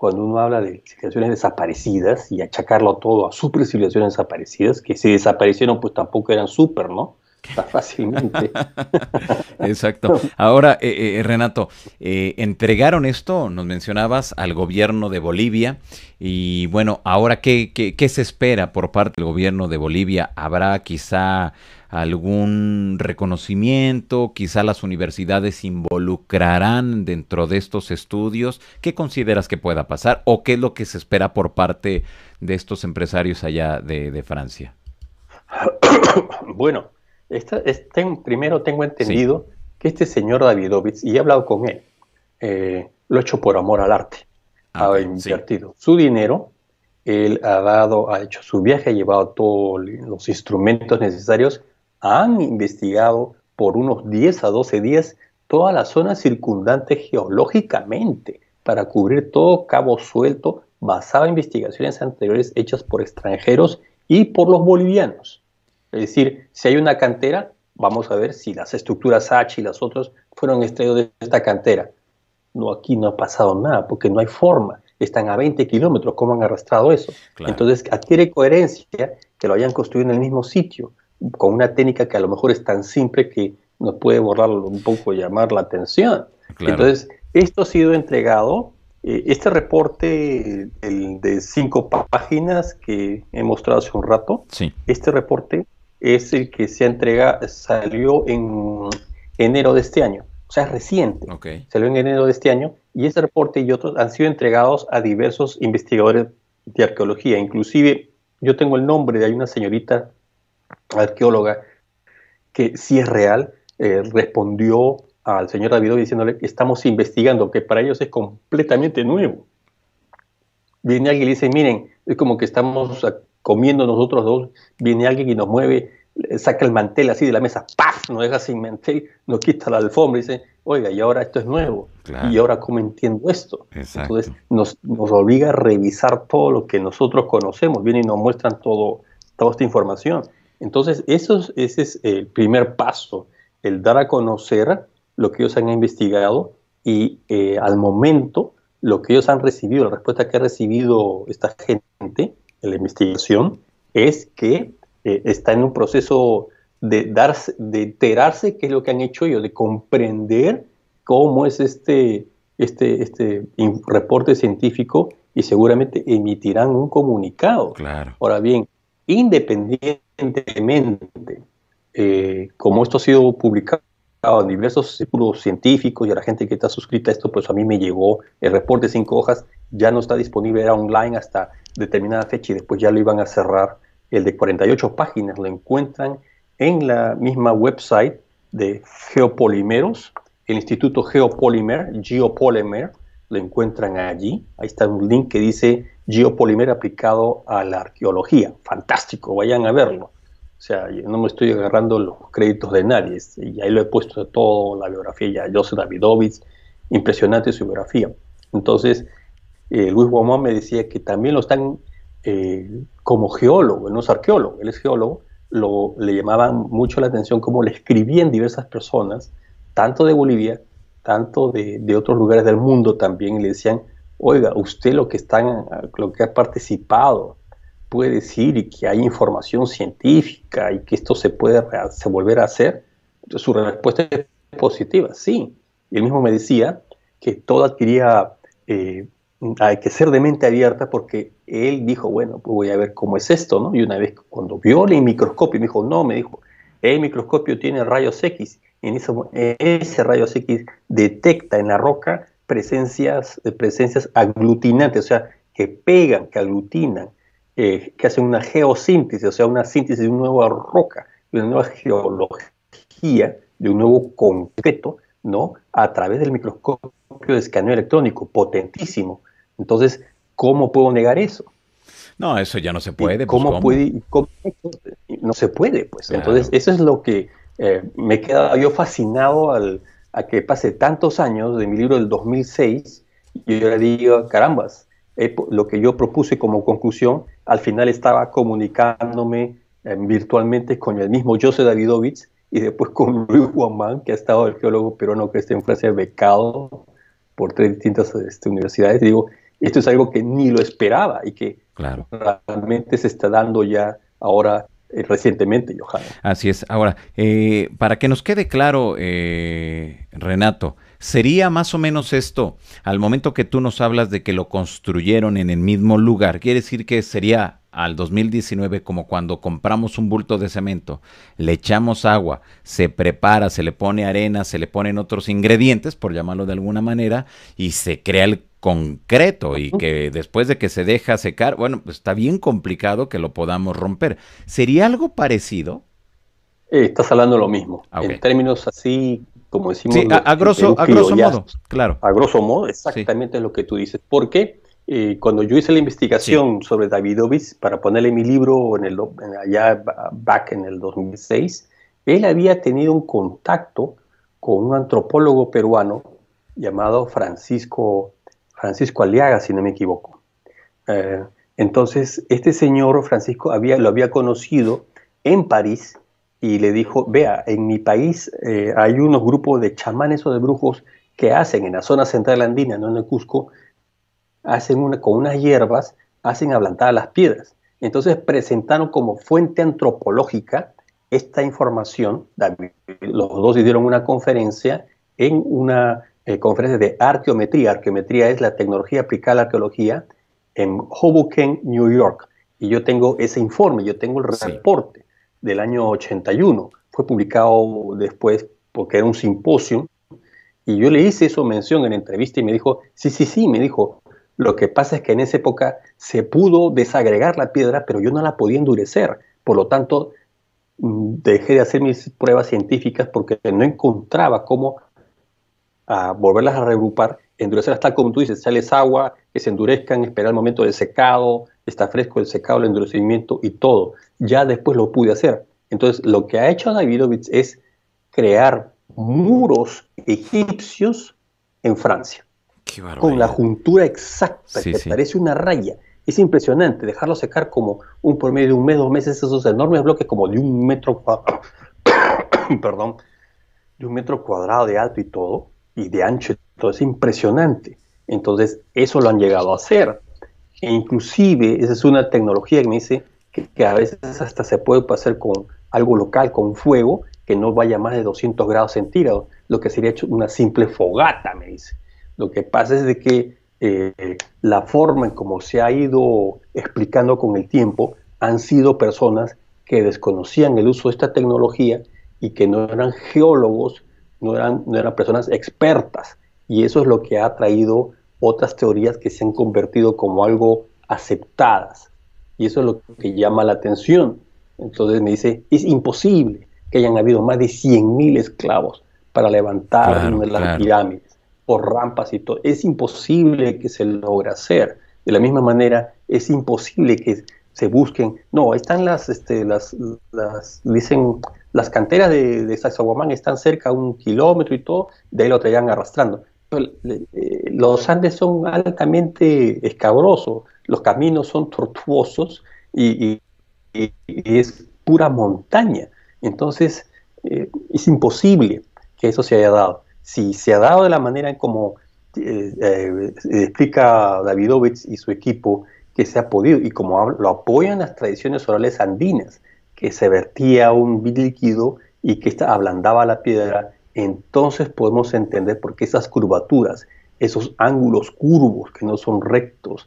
cuando uno habla de civilizaciones desaparecidas y achacarlo todo a super civilizaciones desaparecidas, que si desaparecieron pues tampoco eran super, ¿no? Tan fácilmente. Exacto. Ahora, eh, eh, Renato, eh, entregaron esto, nos mencionabas, al gobierno de Bolivia. Y bueno, ahora, ¿qué, qué, qué se espera por parte del gobierno de Bolivia? ¿Habrá quizá algún reconocimiento? ¿Quizá las universidades se involucrarán dentro de estos estudios? ¿Qué consideras que pueda pasar? ¿O qué es lo que se espera por parte de estos empresarios allá de, de Francia? Bueno, esta, es- ten- primero tengo Sí. entendido que este señor Davidovich, y he hablado con él, eh, lo ha hecho por amor al arte. Ah, ok, Ha sí. invertido su dinero, él ha dado, ha hecho su viaje, ha llevado todos los instrumentos necesarios, han investigado por unos diez a doce días toda la zona circundante geológicamente para cubrir todo cabo suelto basado en investigaciones anteriores hechas por extranjeros y por los bolivianos. Es decir, si hay una cantera, vamos a ver si las estructuras H y las otras fueron extraídos de esta cantera. No, aquí no ha pasado nada, porque no hay forma. Están a veinte kilómetros, ¿cómo han arrastrado eso? Claro. Entonces adquiere coherencia que lo hayan construido en el mismo sitio, con una técnica que a lo mejor es tan simple que nos puede borrar un poco, llamar la atención. Claro. Entonces, esto ha sido entregado, eh, este reporte el de cinco páginas que he mostrado hace un rato, Sí. este reporte es el que se entrega, salió en enero de este año, o sea, es reciente, Ok. salió en enero de este año, y ese reporte y otros han sido entregados a diversos investigadores de arqueología. Inclusive, yo tengo el nombre de hay una señorita arqueóloga que sí es real, eh, respondió al señor David diciéndole que estamos investigando, que para ellos es completamente nuevo. Viene alguien y le dice, miren, es como que estamos comiendo nosotros dos, viene alguien y nos mueve, saca el mantel así de la mesa, ¡paf! Nos deja sin mantel, nos quita la alfombra y dice, oiga, y ahora esto es nuevo, y Claro. ahora ¿cómo entiendo esto? Entonces Exacto. nos, nos obliga a revisar todo lo que nosotros conocemos, vienen y nos muestran todo, toda esta información. Entonces eso es, ese es el primer paso, el dar a conocer lo que ellos han investigado y eh, al momento lo que ellos han recibido, la respuesta que ha recibido esta gente en la investigación es que eh, está en un proceso de darse, de enterarse qué es lo que han hecho ellos, de comprender cómo es este, este, este reporte científico y seguramente emitirán un comunicado. Claro. Ahora bien, independientemente, eh, como esto ha sido publicado en diversos círculos científicos y a la gente que está suscrita a esto, pues a mí me llegó el reporte de cinco hojas, ya no está disponible, era online hasta determinada fecha y después ya lo iban a cerrar. El de cuarenta y ocho páginas lo encuentran en la misma website de Geopolímeros, el Instituto Geopolymer, Geopolymer, lo encuentran allí. Ahí está un link que dice Geopolymer aplicado a la arqueología. Fantástico, vayan a verlo. O sea, yo no me estoy agarrando los créditos de nadie, y ahí lo he puesto todo, la biografía, ya Joseph Davidovich, impresionante su biografía. Entonces, eh, Luis Guamán me decía que también lo están, eh, como geólogo, él no es arqueólogo, él es geólogo, lo, le llamaban mucho la atención cómo le escribían diversas personas, tanto de Bolivia, tanto de, de otros lugares del mundo también, y le decían, oiga, usted lo que, están, lo que ha participado, puede decir y que hay información científica y que esto se puede se volver a hacer. Entonces, su respuesta es positiva, sí. Y él mismo me decía que todo adquiría, eh, hay que ser de mente abierta porque él dijo, bueno, pues voy a ver cómo es esto, ¿no? Y una vez cuando vio el microscopio, me dijo, no, me dijo, el microscopio tiene rayos X, y en ese, ese rayos X detecta en la roca presencias, presencias aglutinantes, o sea, que pegan, que aglutinan, eh, que hacen una geosíntesis, o sea, una síntesis de una nueva roca, de una nueva geología, de un nuevo concreto, ¿no? A través del microscopio de escaneo electrónico, potentísimo. Entonces, ¿cómo puedo negar eso? No, eso ya no se ¿Y puede, pues cómo ¿cómo? puede? Cómo, no se puede, pues. Entonces, Claro. eso es lo que eh, me queda yo fascinado al, a que pase tantos años de mi libro del dos mil seis y yo le digo, carambas, eh, lo que yo propuse como conclusión, al final estaba comunicándome eh, virtualmente con el mismo Joseph Davidovich y después con Luis Guamán, que ha estado el geólogo peruano que está en Francia becado por tres distintas este, universidades. Digo, Esto es algo que ni lo esperaba y que Claro. realmente se está dando ya ahora eh, recientemente, Johanna. Así es. Ahora, eh, para que nos quede claro, eh, Renato, ¿sería más o menos esto, al momento que tú nos hablas de que lo construyeron en el mismo lugar, quiere decir que sería al dos mil diecinueve como cuando compramos un bulto de cemento, le echamos agua, se prepara, se le pone arena, se le ponen otros ingredientes, por llamarlo de alguna manera, y se crea el concreto y que después de que se deja secar, bueno, pues está bien complicado que lo podamos romper. ¿Sería algo parecido? Eh, estás hablando de lo mismo. Ah, ok. En términos así, como Sí, decimos a, lo- a en grosso, Perú, a grosso modo, criollazos, claro. a grosso modo, Sí, exactamente lo que tú dices. Porque eh, cuando yo hice la sí, investigación sobre Davidovich para ponerle mi libro en el, do- en allá ba- back en el dos mil seis, él había tenido un contacto con un antropólogo peruano llamado Francisco, Francisco Aliaga, si no me equivoco. Eh, entonces, este señor Francisco había, lo había conocido en París y le dijo, vea, en mi país eh, hay unos grupos de chamanes o de brujos que hacen en la zona central andina, no en el Cusco, hacen una, con unas hierbas, hacen ablandar las piedras. Entonces presentaron como fuente antropológica esta información. Los dos hicieron una conferencia en una eh, conferencia de arqueometría. Arqueometría es la tecnología aplicada a la arqueología en Hoboken, New York. Y yo tengo ese informe, yo tengo el sí. reporte del año ochenta y uno. Fue publicado después porque era un simposio y yo le hice eso mención en la entrevista y me dijo, sí, sí, sí, me dijo, lo que pasa es que en esa época se pudo desagregar la piedra, pero yo no la podía endurecer. Por lo tanto, mm, dejé de hacer mis pruebas científicas porque no encontraba cómo a volverlas a reagrupar, endurecerlas tal como tú dices, echarles agua, que se endurezcan, esperar el momento de secado, está fresco el secado, el endurecimiento y todo. Ya después lo pude hacer. Entonces, lo que ha hecho Davidovich es crear muros egipcios en Francia, Qué con la barbaridad. juntura exacta, Sí, que sí. parece una raya. Es impresionante dejarlo secar como un promedio de un mes, dos meses, esos enormes bloques como de un metro cuadrado, perdón, de un metro cuadrado de alto y todo, y de ancho y todo, es impresionante. Entonces, eso lo han llegado a hacer. E inclusive, esa es una tecnología que me dice que, que a veces hasta se puede hacer con algo local, con fuego, que no vaya más de doscientos grados centígrados, lo que sería hecho una simple fogata, me dice. Lo que pasa es de que eh, la forma en cómo se ha ido explicando con el tiempo han sido personas que desconocían el uso de esta tecnología y que no eran geólogos, no eran, no eran personas expertas. Y eso es lo que ha traído otras teorías que se han convertido como algo aceptadas. Y eso es lo que llama la atención. Entonces me dice, es imposible que hayan habido más de cien mil esclavos para levantar una Claro, de las claro. pirámides por rampas y todo. Es imposible que se logre hacer. De la misma manera, es imposible que se busquen. No, están las, este, las, las dicen, las canteras de, de Sacsayhuamán están cerca a un kilómetro y todo, de ahí lo traían arrastrando. Los Andes son altamente escabrosos, los caminos son tortuosos y, y, y, y es pura montaña. Entonces, eh, es imposible que eso se haya dado. Si se ha dado de la manera en como eh, eh, explica Davidovich y su equipo, que se ha podido, y como lo apoyan las tradiciones orales andinas, que se vertía un líquido y que esta ablandaba la piedra, entonces podemos entender por qué esas curvaturas, esos ángulos curvos que no son rectos,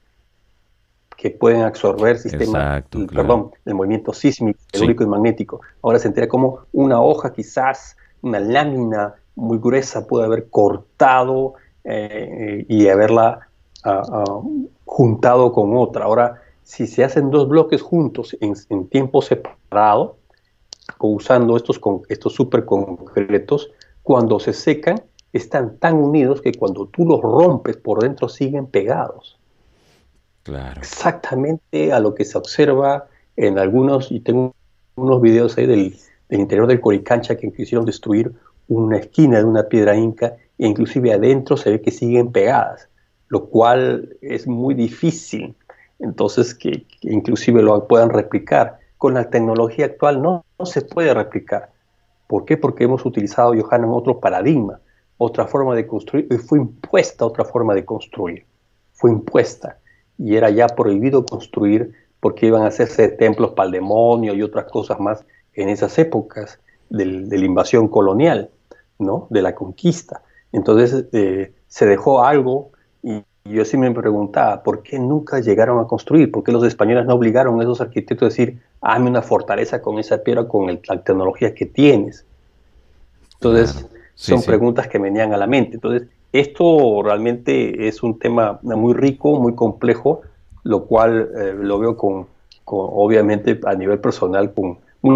que pueden absorber sistemas, Exacto, claro. perdón, el movimiento sísmico, Sí. telúrico y magnético. Ahora se entera como una hoja, quizás una lámina muy gruesa puede haber cortado eh, y haberla uh, uh, juntado con otra. Ahora, si se hacen dos bloques juntos en, en tiempo separado, o usando estos, con, estos superconcretos, cuando se secan, están tan unidos que cuando tú los rompes por dentro siguen pegados Claro. exactamente a lo que se observa en algunos, y tengo unos videos ahí del, del interior del Coricancha que quisieron destruir una esquina de una piedra inca e inclusive adentro se ve que siguen pegadas, lo cual es muy difícil, entonces que, que inclusive lo puedan replicar. Con la tecnología actual no, no se puede replicar. ¿Por qué? Porque hemos utilizado, Johanna, otro paradigma, otra forma de construir, y fue impuesta otra forma de construir. fue impuesta y era ya prohibido construir porque iban a hacerse templos para el demonio y otras cosas más en esas épocas del, de la invasión colonial, ¿no? De la conquista. Entonces eh, se dejó algo y yo sí me preguntaba, ¿por qué nunca llegaron a construir? ¿Por qué los españoles no obligaron a esos arquitectos a decir, hazme una fortaleza con esa piedra, con el, la tecnología que tienes? Entonces, Claro. Sí, son sí. preguntas que venían a la mente. Entonces, esto realmente es un tema muy rico, muy complejo, lo cual eh, lo veo con, con, obviamente, a nivel personal, con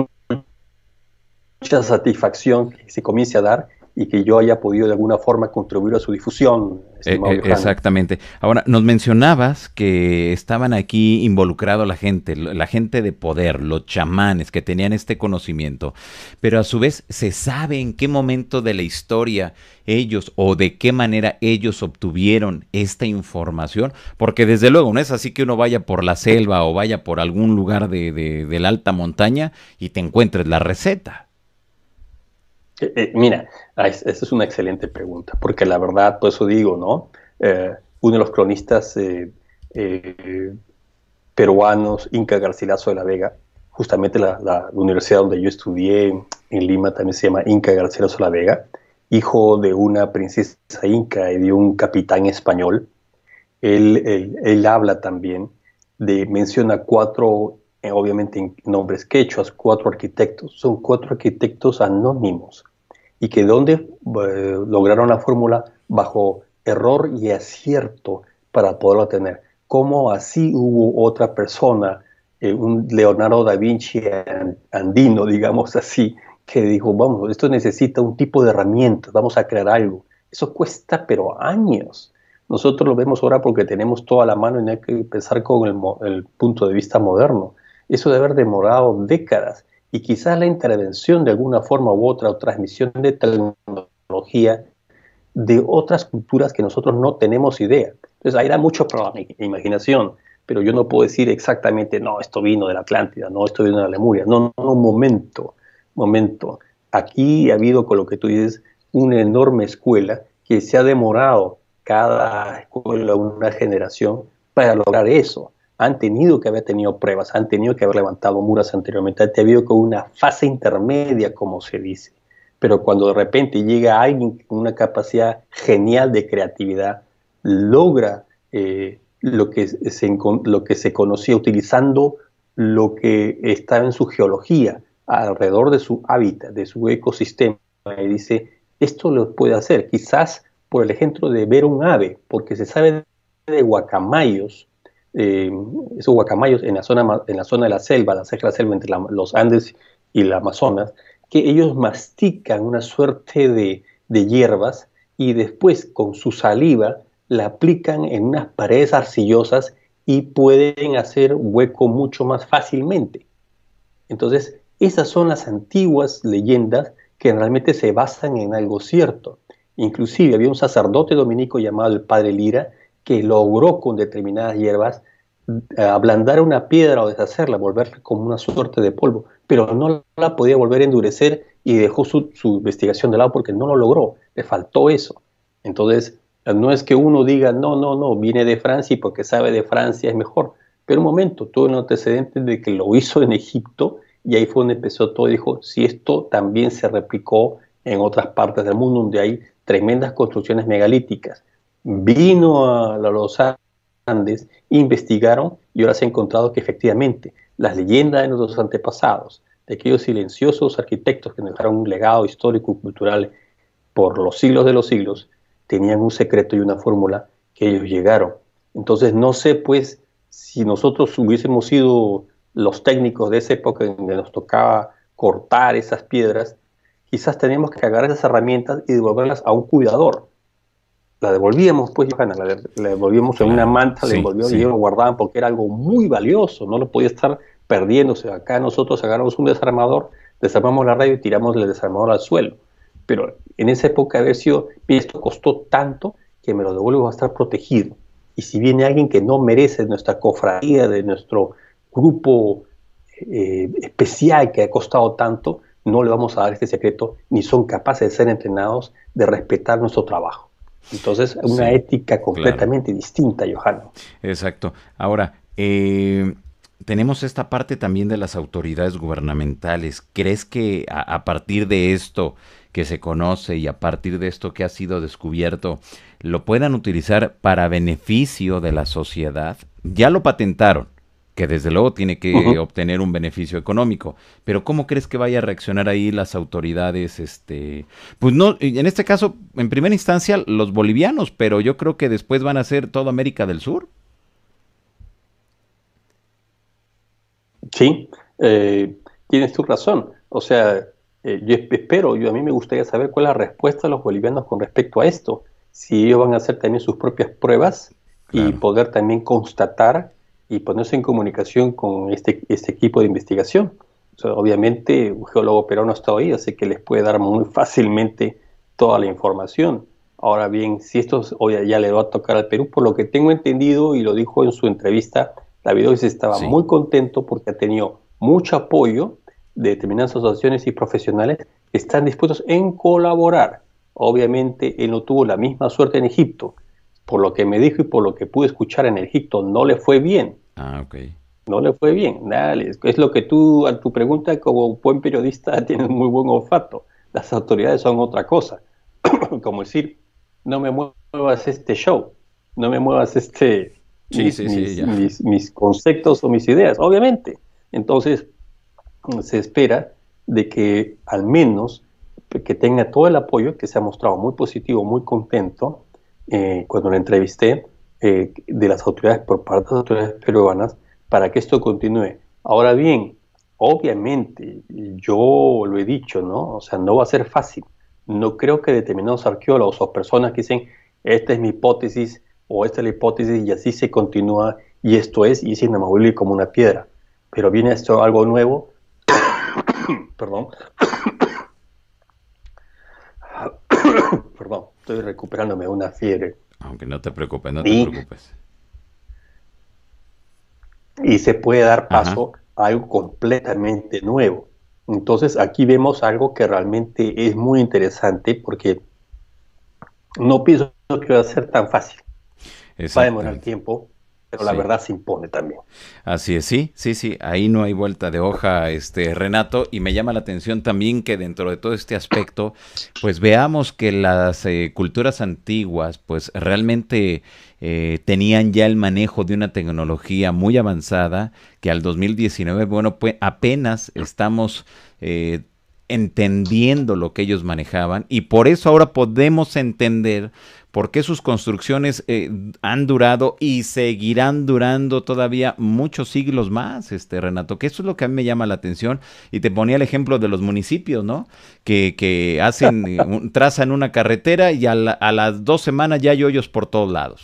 mucha satisfacción que se comience a dar y que yo haya podido de alguna forma contribuir a su difusión, E- estimado e- Johanna. Exactamente. Ahora, nos mencionabas que estaban aquí involucrado la gente, lo- la gente de poder, los chamanes que tenían este conocimiento, pero a su vez se sabe en qué momento de la historia ellos o de qué manera ellos obtuvieron esta información, porque desde luego no es así que uno vaya por la selva o vaya por algún lugar de, de, de la alta montaña y te encuentres la receta. Eh, eh, mira, ah, es- esa es una excelente pregunta, porque la verdad, por eso digo, ¿no? Eh, uno de los cronistas eh, eh, peruanos, Inca Garcilaso de la Vega, justamente la, la- la universidad donde yo estudié en Lima también se llama Inca Garcilaso de la Vega, hijo de una princesa inca y de un capitán español. Él, él- él habla también de, menciona cuatro, eh, obviamente en nombres quechuas, cuatro arquitectos, son cuatro arquitectos anónimos y que donde eh, lograron la fórmula bajo error y acierto para poderlo tener. Como así hubo otra persona, eh, un Leonardo da Vinci andino, digamos así, que dijo, vamos, esto necesita un tipo de herramientas, vamos a crear algo. Eso cuesta pero años. Nosotros lo vemos ahora porque tenemos toda la mano y no hay que pensar con el, el punto de vista moderno. Eso debe haber demorado décadas y quizás la intervención de alguna forma u otra o transmisión de tecnología de otras culturas que nosotros no tenemos idea. Entonces ahí da mucho para la imaginación, pero yo no puedo decir exactamente, no, esto vino de la Atlántida, no, esto vino de la Lemuria. No, no, un momento, momento. Aquí ha habido, con lo que tú dices, una enorme escuela que se ha demorado cada escuela una generación para lograr eso. Han tenido que haber tenido pruebas, han tenido que haber levantado muras anteriormente, ha habido con una fase intermedia, como se dice. Pero cuando de repente llega alguien con una capacidad genial de creatividad, logra eh, lo, que se, lo que se conocía utilizando lo que estaba en su geología, alrededor de su hábitat, de su ecosistema, y dice, esto lo puede hacer, quizás por el ejemplo de ver un ave, porque se sabe de guacamayos, eh, esos guacamayos en la, zona, en la zona de la selva, la ceja de la selva entre la, los Andes y el Amazonas, que ellos mastican una suerte de, de hierbas y después con su saliva la aplican en unas paredes arcillosas y pueden hacer hueco mucho más fácilmente. Entonces, esas son las antiguas leyendas que realmente se basan en algo cierto. Inclusive había un sacerdote dominico llamado el Padre Lira que logró con determinadas hierbas eh, ablandar una piedra o deshacerla, volverla como una suerte de polvo, pero no la podía volver a endurecer y dejó su, su investigación de lado porque no lo logró, le faltó eso. Entonces, no es que uno diga, no, no, no, viene de Francia y porque sabe de Francia es mejor. Pero un momento, tuvo un antecedente de que lo hizo en Egipto y ahí fue donde empezó todo y dijo, si esto también se replicó en otras partes del mundo donde hay tremendas construcciones megalíticas. Vino a los Andes, investigaron y ahora se ha encontrado que efectivamente las leyendas de nuestros antepasados, de aquellos silenciosos arquitectos que nos dejaron un legado histórico y cultural por los siglos de los siglos, tenían un secreto y una fórmula que ellos llegaron. Entonces no sé pues si nosotros hubiésemos sido los técnicos de esa época en que nos tocaba cortar esas piedras, quizás teníamos que agarrar esas herramientas y devolverlas a un cuidador. La devolvíamos, pues, Johanna, la, la devolvíamos en una Claro, manta, la sí, envolvíamos y sí. ellos lo guardaban porque era algo muy valioso, no lo podía estar perdiéndose. Acá nosotros agarramos un desarmador, desarmamos la radio y tiramos el desarmador al suelo. Pero en esa época haber sido, mira, esto costó tanto que me lo devuelvo va a estar protegido. Y si viene alguien que no merece nuestra cofradía, de nuestro grupo eh, especial que ha costado tanto, no le vamos a dar este secreto, ni son capaces de ser entrenados de respetar nuestro trabajo. Entonces, una Sí, ética claro. completamente distinta, Johanna. Exacto. Ahora, eh, tenemos esta parte también de las autoridades gubernamentales. ¿Crees que a, a partir de esto que se conoce y a partir de esto que ha sido descubierto, lo puedan utilizar para beneficio de la sociedad? Ya lo patentaron, que desde luego tiene que Ujú. obtener un beneficio económico, pero ¿cómo crees que vaya a reaccionar ahí las autoridades? Este, pues no, en este caso, en primera instancia, los bolivianos, pero yo creo que después van a ser toda América del Sur. Sí, eh, tienes tu razón. O sea, eh, yo esp- espero, yo a mí me gustaría saber cuál es la respuesta de los bolivianos con respecto a esto. Si ellos van a hacer también sus propias pruebas y Claro. poder también constatar y ponerse en comunicación con este, este equipo de investigación. O sea, obviamente, un geólogo peruano está ahí, así que les puede dar muy fácilmente toda la información. Ahora bien, si esto hoy ya le va a tocar al Perú, por lo que tengo entendido y lo dijo en su entrevista, David Ois estaba Sí. muy contento porque ha tenido mucho apoyo de determinadas asociaciones y profesionales que están dispuestos en colaborar. Obviamente, él no tuvo la misma suerte en Egipto. Por lo que me dijo y por lo que pude escuchar en Egipto, no le fue bien. Ah, ok. No le fue bien. Dale, es lo que tú, a tu pregunta, como buen periodista, tienes muy buen olfato. Las autoridades son otra cosa. Como decir, no me muevas este show, no me muevas este, Sí, mis, sí, sí, mis, ya. mis, mis conceptos o mis ideas, obviamente. Entonces, se espera de que al menos que tenga todo el apoyo, que se ha mostrado muy positivo, muy contento, eh, cuando lo entrevisté, eh, de las autoridades, por parte de las autoridades peruanas, para que esto continúe. Ahora bien, obviamente, yo lo he dicho, ¿no? O sea, no va a ser fácil. No creo que determinados arqueólogos o personas que dicen, esta es mi hipótesis o esta es la hipótesis y así se continúa y esto es, y es inamovible como una piedra. Pero viene esto algo nuevo, perdón, perdón, estoy recuperándome de una fiebre. Aunque no te preocupes, no te Y, preocupes. y se puede dar Ajá. paso a algo completamente nuevo. Entonces aquí vemos algo que realmente es muy interesante porque no pienso que va a ser tan fácil. Va a demorar Exactamente. tiempo, pero la Sí. verdad se impone también. Así es, sí, sí, sí, ahí no hay vuelta de hoja, este Renato, y me llama la atención también que dentro de todo este aspecto, pues veamos que las eh, culturas antiguas, pues realmente eh, tenían ya el manejo de una tecnología muy avanzada, que al dos mil diecinueve, bueno, pues apenas estamos eh, entendiendo lo que ellos manejaban, y por eso ahora podemos entender por qué sus construcciones eh, han durado y seguirán durando todavía muchos siglos más, este Renato, que eso es lo que a mí me llama la atención. Y te ponía el ejemplo de los municipios, ¿no? Que, que hacen, eh, un- trazan una carretera y a, la- a las dos semanas ya hay hoyos por todos lados.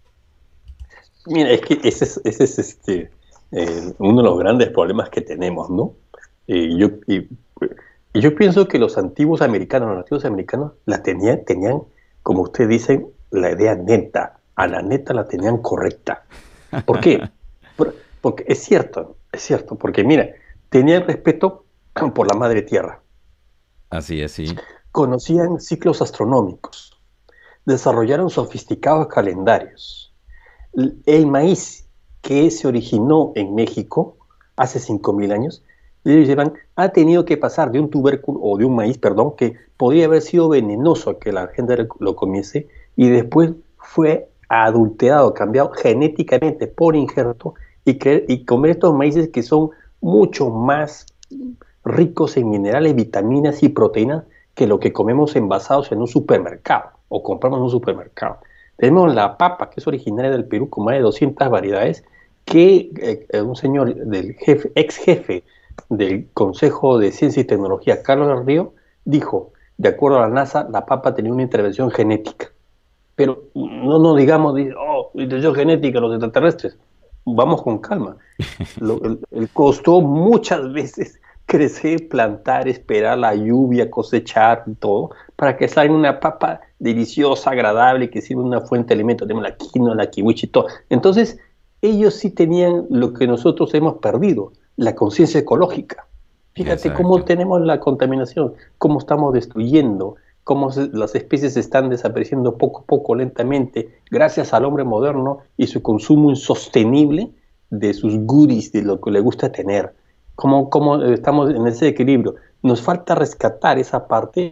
Mira, es que ese es, ese es este, eh, uno de los grandes problemas que tenemos, ¿no? Y yo, y, y yo pienso que los antiguos americanos, los nativos americanos, la tenían, tenían, como ustedes dicen, la idea neta, a la neta la tenían correcta. ¿Por qué? Por- porque es cierto, es cierto, porque mira, tenían respeto por la madre tierra, Así es, sí. conocían ciclos astronómicos, desarrollaron sofisticados calendarios. El maíz que se originó en México hace cinco mil años, ellos llevan, ha tenido que pasar de un tubérculo, o de un maíz, perdón, que podría haber sido venenoso que la gente lo comiese, y después fue adulterado, cambiado genéticamente por injerto, y, que, y comer estos maíces que son mucho más ricos en minerales, vitaminas y proteínas que lo que comemos envasados en un supermercado o compramos en un supermercado. Tenemos la papa, que es originaria del Perú, con más de doscientas variedades, que eh, un señor del jefe, ex jefe del Consejo de Ciencia y Tecnología, Carlos del Río, dijo, de acuerdo a la NASA, la papa tenía una intervención genética. Pero no nos digamos, oh, intervención genética, los extraterrestres. Vamos con calma. Lo, el, el costó muchas veces crecer, plantar, esperar la lluvia, cosechar y todo, para que salga una papa deliciosa, agradable, que sirva una fuente de alimento. Tenemos la quinoa, la kiwichi y todo. Entonces, ellos sí tenían lo que nosotros hemos perdido, la conciencia ecológica. Fíjate cómo Exacto. tenemos la contaminación, cómo estamos destruyendo. cómo se, las especies están desapareciendo poco a poco, lentamente, gracias al hombre moderno y su consumo insostenible de sus goodies, de lo que le gusta tener. Cómo, cómo estamos en ese equilibrio. Nos falta rescatar esa parte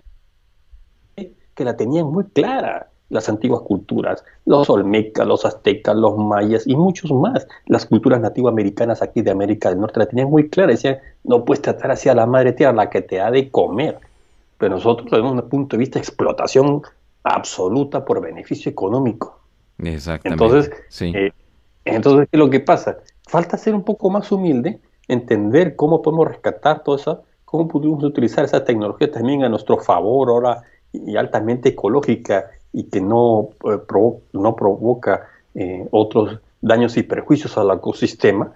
que la tenían muy clara las antiguas culturas, los olmecas, los aztecas, los mayas y muchos más. Las culturas nativoamericanas aquí de América del Norte la tenían muy clara, decían, no puedes tratar así a la madre tierra, la que te ha de comer. Pero nosotros lo vemos desde un punto de vista de explotación absoluta por beneficio económico. Exactamente. Entonces, sí. eh, entonces, ¿qué es lo que pasa? Falta ser un poco más humilde, entender cómo podemos rescatar todo eso, cómo podemos utilizar esa tecnología también a nuestro favor ahora, y altamente ecológica, y que no, eh, provo no provoca eh, otros daños y perjuicios al ecosistema,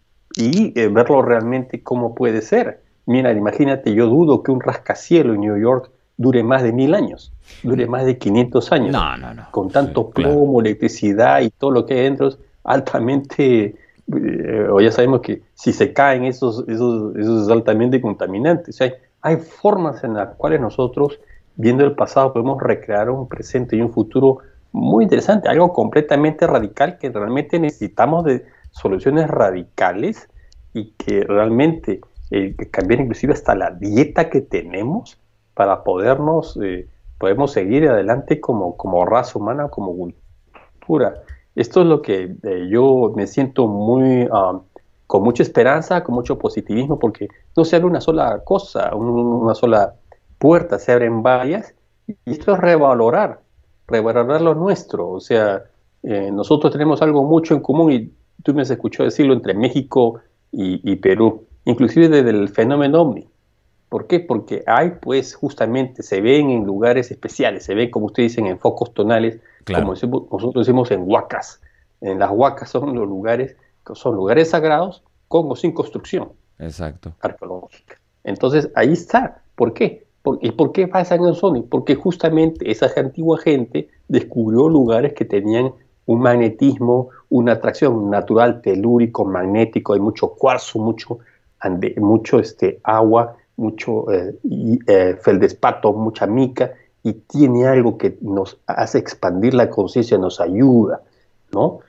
y eh, verlo realmente cómo puede ser. Mira, imagínate, yo dudo que un rascacielos en New York dure más de mil años, dure más de quinientos años. No, no, no. Con tanto sí, plomo, claro. electricidad y todo lo que hay dentro, es altamente, eh, o ya sabemos que si se caen esos, esos, esos es altamente contaminante. O sea, hay, hay formas en las cuales nosotros, viendo el pasado, podemos recrear un presente y un futuro muy interesante, algo completamente radical que realmente necesitamos de soluciones radicales y que realmente eh, cambiar inclusive hasta la dieta que tenemos para podernos, eh, podemos seguir adelante como, como raza humana, como cultura. Esto es lo que eh, yo me siento muy, um, con mucha esperanza, con mucho positivismo, porque no se abre una sola cosa, un, una sola puerta, se abren varias, y esto es revalorar, revalorar lo nuestro. O sea, eh, nosotros tenemos algo mucho en común, y tú me has escuchado decirlo, entre México y, y Perú, inclusive desde el fenómeno OVNI. ¿Por qué? Porque hay, pues, justamente, se ven en lugares especiales, se ven, como ustedes dicen, en focos tonales, Claro. como decimos, nosotros decimos en huacas. En las huacas son los lugares, son lugares sagrados con o sin construcción Exacto. arqueológica. Entonces, ahí está. ¿Por qué? Por, ¿Y por qué pasa en el Sony? Porque justamente esa antigua gente descubrió lugares que tenían un magnetismo, una atracción natural, telúrico, magnético, hay mucho cuarzo, mucho, ande, mucho este, agua, mucho eh, y, eh, feldespato, mucha mica, y tiene algo que nos hace expandir la conciencia, nos ayuda, ¿no?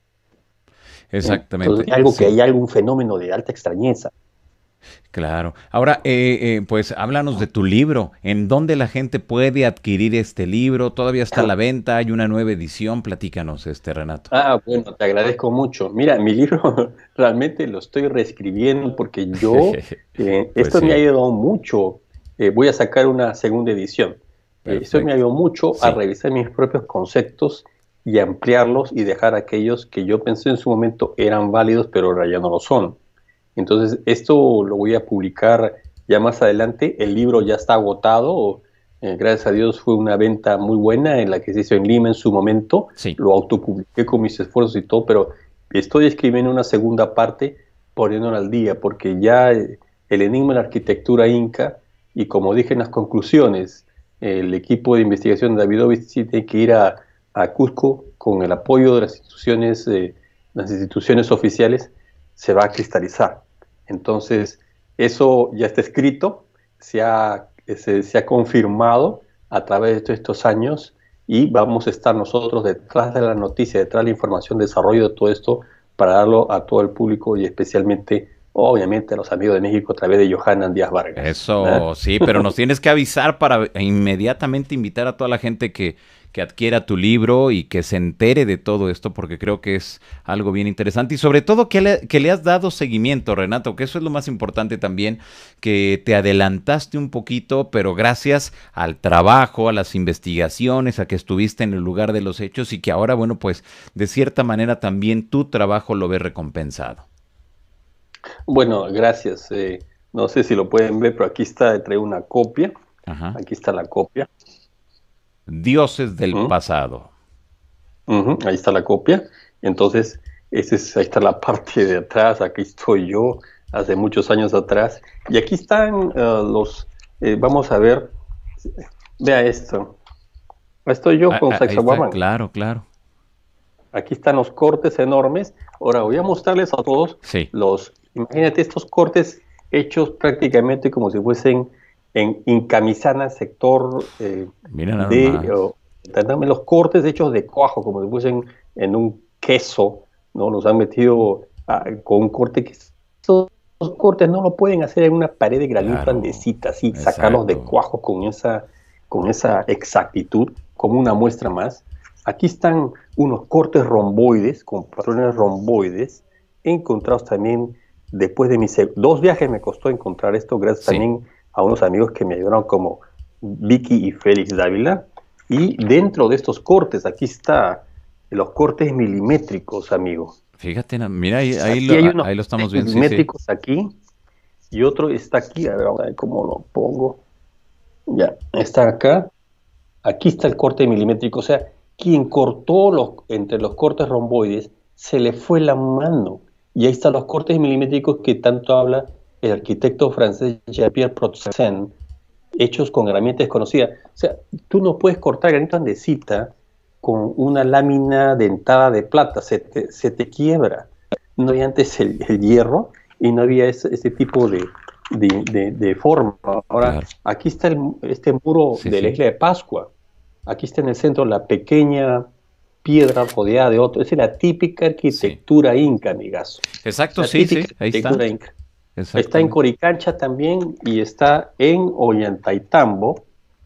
Exactamente. Entonces, algo sí. que hay algún fenómeno de alta extrañeza. Claro. Ahora, eh, eh, pues háblanos de tu libro. ¿En dónde la gente puede adquirir este libro? ¿Todavía está a la venta? ¿Hay una nueva edición? Platícanos, este Renato. Ah, bueno, te agradezco mucho. Mira, mi libro realmente lo estoy reescribiendo porque yo, eh, pues esto sí. me ha ayudado mucho. Eh, voy a sacar una segunda edición. Eh, esto me ayudó mucho sí. a revisar mis propios conceptos y ampliarlos y dejar aquellos que yo pensé en su momento eran válidos, pero ahora ya no lo son. Entonces, esto lo voy a publicar ya más adelante. El libro ya está agotado. Eh, gracias a Dios fue una venta muy buena en la que se hizo en Lima en su momento. Sí. Lo autopubliqué con mis esfuerzos y todo, pero estoy escribiendo una segunda parte poniéndola al día, porque ya el enigma de la arquitectura inca, y como dije en las conclusiones, el equipo de investigación de Davidovich tiene que ir a, a Cusco con el apoyo de las instituciones, eh, las instituciones oficiales, se va a cristalizar. Entonces, eso ya está escrito, se ha, se, se ha confirmado a través de todos estos años, y vamos a estar nosotros detrás de la noticia, detrás de la información, desarrollo de todo esto, para darlo a todo el público y especialmente, obviamente, a los amigos de México a través de Johanan Díaz Vargas. Eso, ¿eh? Sí, pero nos tienes que avisar para inmediatamente invitar a toda la gente que, que adquiera tu libro y que se entere de todo esto, porque creo que es algo bien interesante y sobre todo que le, que le has dado seguimiento, Renato, que eso es lo más importante también, que te adelantaste un poquito, pero gracias al trabajo, a las investigaciones, a que estuviste en el lugar de los hechos y que ahora, bueno, pues de cierta manera también tu trabajo lo ves recompensado. Bueno, gracias. Eh, no sé si lo pueden ver, pero aquí está, traigo una copia. Ajá. Aquí está la copia. Dioses del ¿Mm? pasado. Uh-huh, ahí está la copia. Entonces, ese es, ahí está la parte de atrás. Aquí estoy yo, hace muchos años atrás. Y aquí están uh, los... Eh, vamos a ver. Vea esto. Estoy yo con Sacsayhuamán. Claro, claro. Aquí están los cortes enormes. Ahora voy a mostrarles a todos sí. los... Imagínate estos cortes hechos prácticamente como si fuesen en Incamisana, sector eh, Mira nada de más. oh, también los cortes hechos de cuajo, como si fuesen en un queso, ¿no? Los han metido ah, con un corte que esos cortes no lo pueden hacer en una pared de granito Claro, andesita, así, sacarlos de exacto. cuajo con esa, con esa exactitud, como una muestra más. Aquí están unos cortes romboides, con patrones romboides, encontrados también después de mis dos viajes me costó encontrar esto, gracias Sí. también a unos amigos que me ayudaron como Vicky y Félix Dávila. Y dentro de estos cortes, aquí está los cortes milimétricos, amigo. Fíjate, na- mira, ahí, ahí Aquí lo, hay a- unos ahí lo cortes estamos viendo, sí, sí. milimétricos aquí y otro está aquí. A ver, vamos a ver cómo lo pongo. Ya, está acá. Aquí está el corte milimétrico. O sea, quien cortó los, entre los cortes romboides se le fue la mano. Y ahí están los cortes milimétricos que tanto habla el arquitecto francés Jean-Pierre Protzen, hechos con herramientas desconocidas. O sea, tú no puedes cortar granito andesita con una lámina dentada de plata, se te, se te quiebra. No había antes el, el hierro y no había ese, ese tipo de, de, de, de forma. Ahora, Claro. aquí está el, este muro Sí, de la sí. isla de Pascua. Aquí está en el centro la pequeña piedra rodeada de otro. Esa es la típica Sí. arquitectura inca, amigazo. Exacto, La sí, sí. típica Ahí está. arquitectura inca. Está en Exactamente. Coricancha también y está en Ollantaytambo,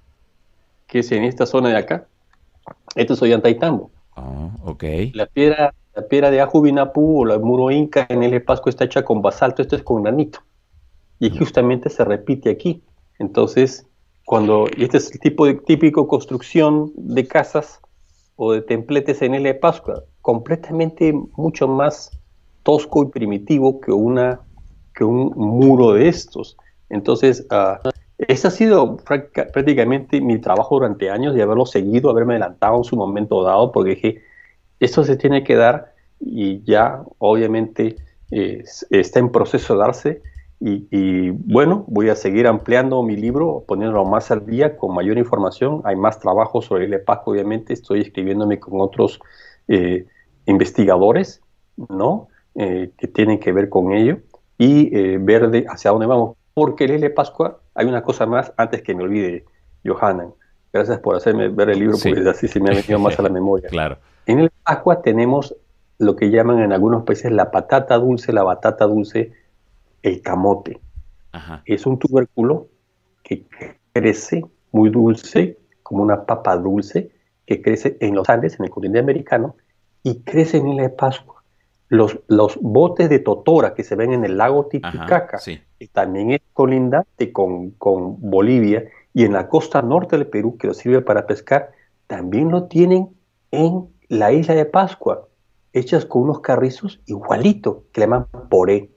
que es en esta zona de acá. Esto es Ollantaytambo. Oh, ok. La piedra, la piedra de Ajubinapú o el muro inca en el Pasco está hecha con basalto, esto es con granito. Y justamente se repite aquí. Entonces, cuando, y este es el tipo de típico construcción de casas o de templetes en el Pascua, completamente mucho más tosco y primitivo que, una, que un muro de estos. Entonces, uh, ese ha sido prácticamente mi trabajo durante años, de haberlo seguido, haberme adelantado en su momento dado, porque dije, esto se tiene que dar y ya obviamente eh, está en proceso de darse. Y, y, bueno, voy a seguir ampliando mi libro, poniéndolo más al día, con mayor información. Hay más trabajo sobre el EPAC, obviamente. Estoy escribiéndome con otros eh, investigadores, ¿no? Eh, que tienen que ver con ello y eh, ver de hacia dónde vamos. Porque el L. Pascua, hay una cosa más antes que me olvide, Johanan. Gracias por hacerme ver el libro, Sí. porque así se me ha venido más a la memoria. Claro. En el Pascua tenemos lo que llaman en algunos países la patata dulce, la batata dulce, el camote. Ajá. Es un tubérculo que crece muy dulce, como una papa dulce, que crece en los Andes, en el continente americano, y crece en Isla de Pascua. Los, los botes de totora que se ven en el lago Ajá. Titicaca, Sí. que también es colindante con, con Bolivia, y en la costa norte del Perú, que lo sirve para pescar, también lo tienen en la isla de Pascua, hechas con unos carrizos igualito, que le llaman poré.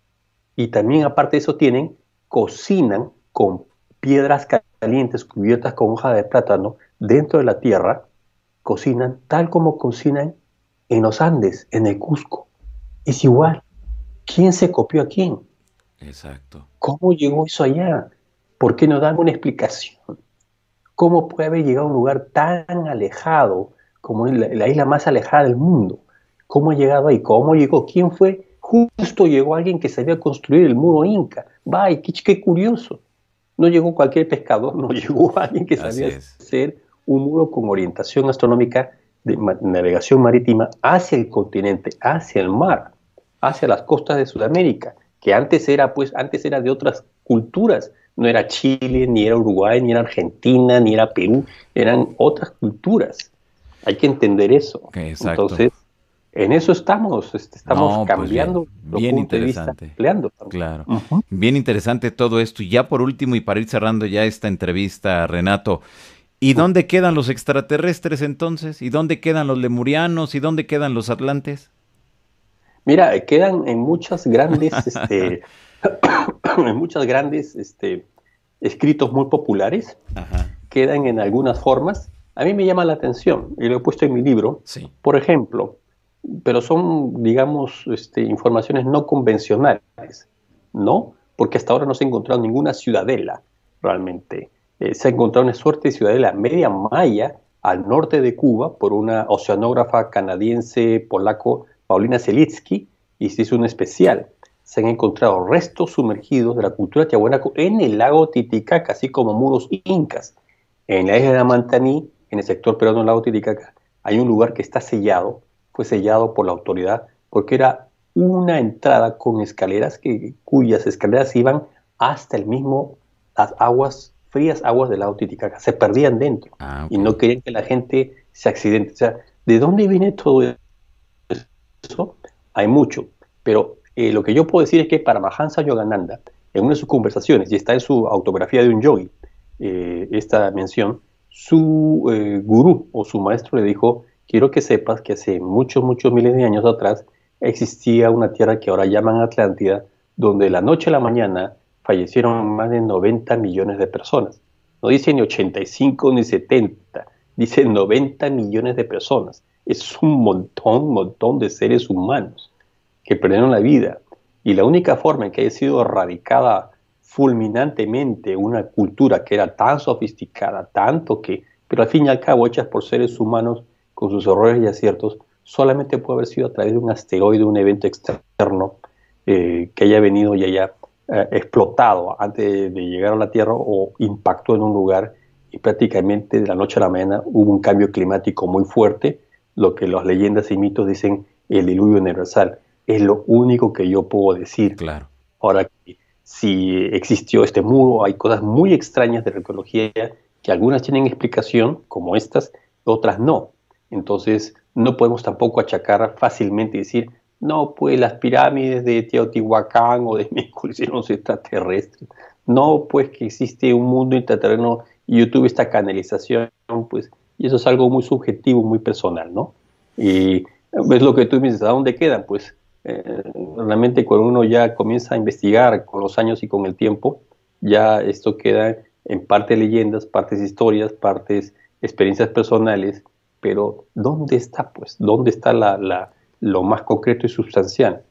Y también aparte de eso tienen, cocinan con piedras calientes cubiertas con hoja de plátano dentro de la tierra, cocinan tal como cocinan en los Andes, en el Cusco. Es igual. ¿Quién se copió a quién? Exacto. ¿Cómo llegó eso allá? ¿Por qué no dan una explicación? ¿Cómo puede haber llegado a un lugar tan alejado como la, la isla más alejada del mundo? ¿Cómo ha llegado ahí? ¿Cómo llegó? ¿Quién fue? Justo llegó alguien que sabía construir el muro inca. Vaya, qué, qué curioso. No llegó cualquier pescador, no llegó alguien que Así sabía es. hacer un muro con orientación astronómica de ma navegación marítima hacia el continente, hacia el mar, hacia las costas de Sudamérica, que antes era, pues, antes era de otras culturas. No era Chile, ni era Uruguay, ni era Argentina, ni era Perú, eran otras culturas. Hay que entender eso. Exacto. Entonces, en eso estamos, este, estamos No, pues bien, cambiando los bien puntos de vista, interesante. ampliando también. Claro. Uh-huh. Bien interesante todo esto. Y ya por último, y para ir cerrando ya esta entrevista, Renato, ¿y dónde quedan los extraterrestres entonces? ¿Y dónde quedan los lemurianos? ¿Y dónde quedan los atlantes? Mira, quedan en muchas grandes, este, en muchas grandes este, escritos muy populares, Ajá. quedan en algunas formas. A mí me llama la atención, y lo he puesto en mi libro, Sí. por ejemplo, pero son, digamos, este, informaciones no convencionales, ¿no? Porque hasta ahora no se ha encontrado ninguna ciudadela, realmente. Eh, se ha encontrado una suerte de ciudadela media maya al norte de Cuba por una oceanógrafa canadiense, polaco, Paulina Selitsky, y se hizo un especial. se han encontrado restos sumergidos de la cultura tiahuanaco en el lago Titicaca, así como muros incas. En la isla de Amantaní, en el sector peruano del lago Titicaca, hay un lugar que está sellado, fue sellado por la autoridad, porque era una entrada con escaleras, que, cuyas escaleras iban hasta el mismo, las aguas, frías aguas del lago Titicaca, se perdían dentro, Ah, okay. Y no querían que la gente se accidente. O sea, ¿de dónde viene todo eso? Hay mucho, pero eh, lo que yo puedo decir es que Paramahansa Yogananda, en una de sus conversaciones, y está en su autografía de un yogi, eh, esta mención, su eh, gurú o su maestro le dijo: quiero que sepas que hace muchos, muchos miles de años atrás existía una tierra que ahora llaman Atlántida, donde de la noche a la mañana fallecieron más de noventa millones de personas. No dice ni ochenta y cinco ni setenta, dice noventa millones de personas. Es un montón, un montón de seres humanos que perdieron la vida. Y la única forma en que haya sido erradicada fulminantemente una cultura que era tan sofisticada, tanto que, pero al fin y al cabo hechas por seres humanos con sus errores y aciertos, solamente puede haber sido a través de un asteroide, un evento externo eh, que haya venido y haya eh, explotado antes de, de llegar a la Tierra o impactó en un lugar y prácticamente de la noche a la mañana hubo un cambio climático muy fuerte, lo que las leyendas y mitos dicen el diluvio universal. Es lo único que yo puedo decir. Claro. Ahora, si existió este muro, hay cosas muy extrañas de arqueología que algunas tienen explicación, como estas, otras no. Entonces, no podemos tampoco achacar fácilmente y decir, no, pues las pirámides de Teotihuacán o de México hicieron los extraterrestres. No, pues que existe un mundo intraterreno y yo tuve esta canalización, pues, y eso es algo muy subjetivo, muy personal, ¿no? Y es lo que tú me dices, ¿a dónde quedan? Pues, eh, realmente cuando uno ya comienza a investigar con los años y con el tiempo, ya esto queda en parte leyendas, partes historias, partes experiencias personales, pero ¿dónde está, pues? ¿Dónde está la, la, lo más concreto y sustancial?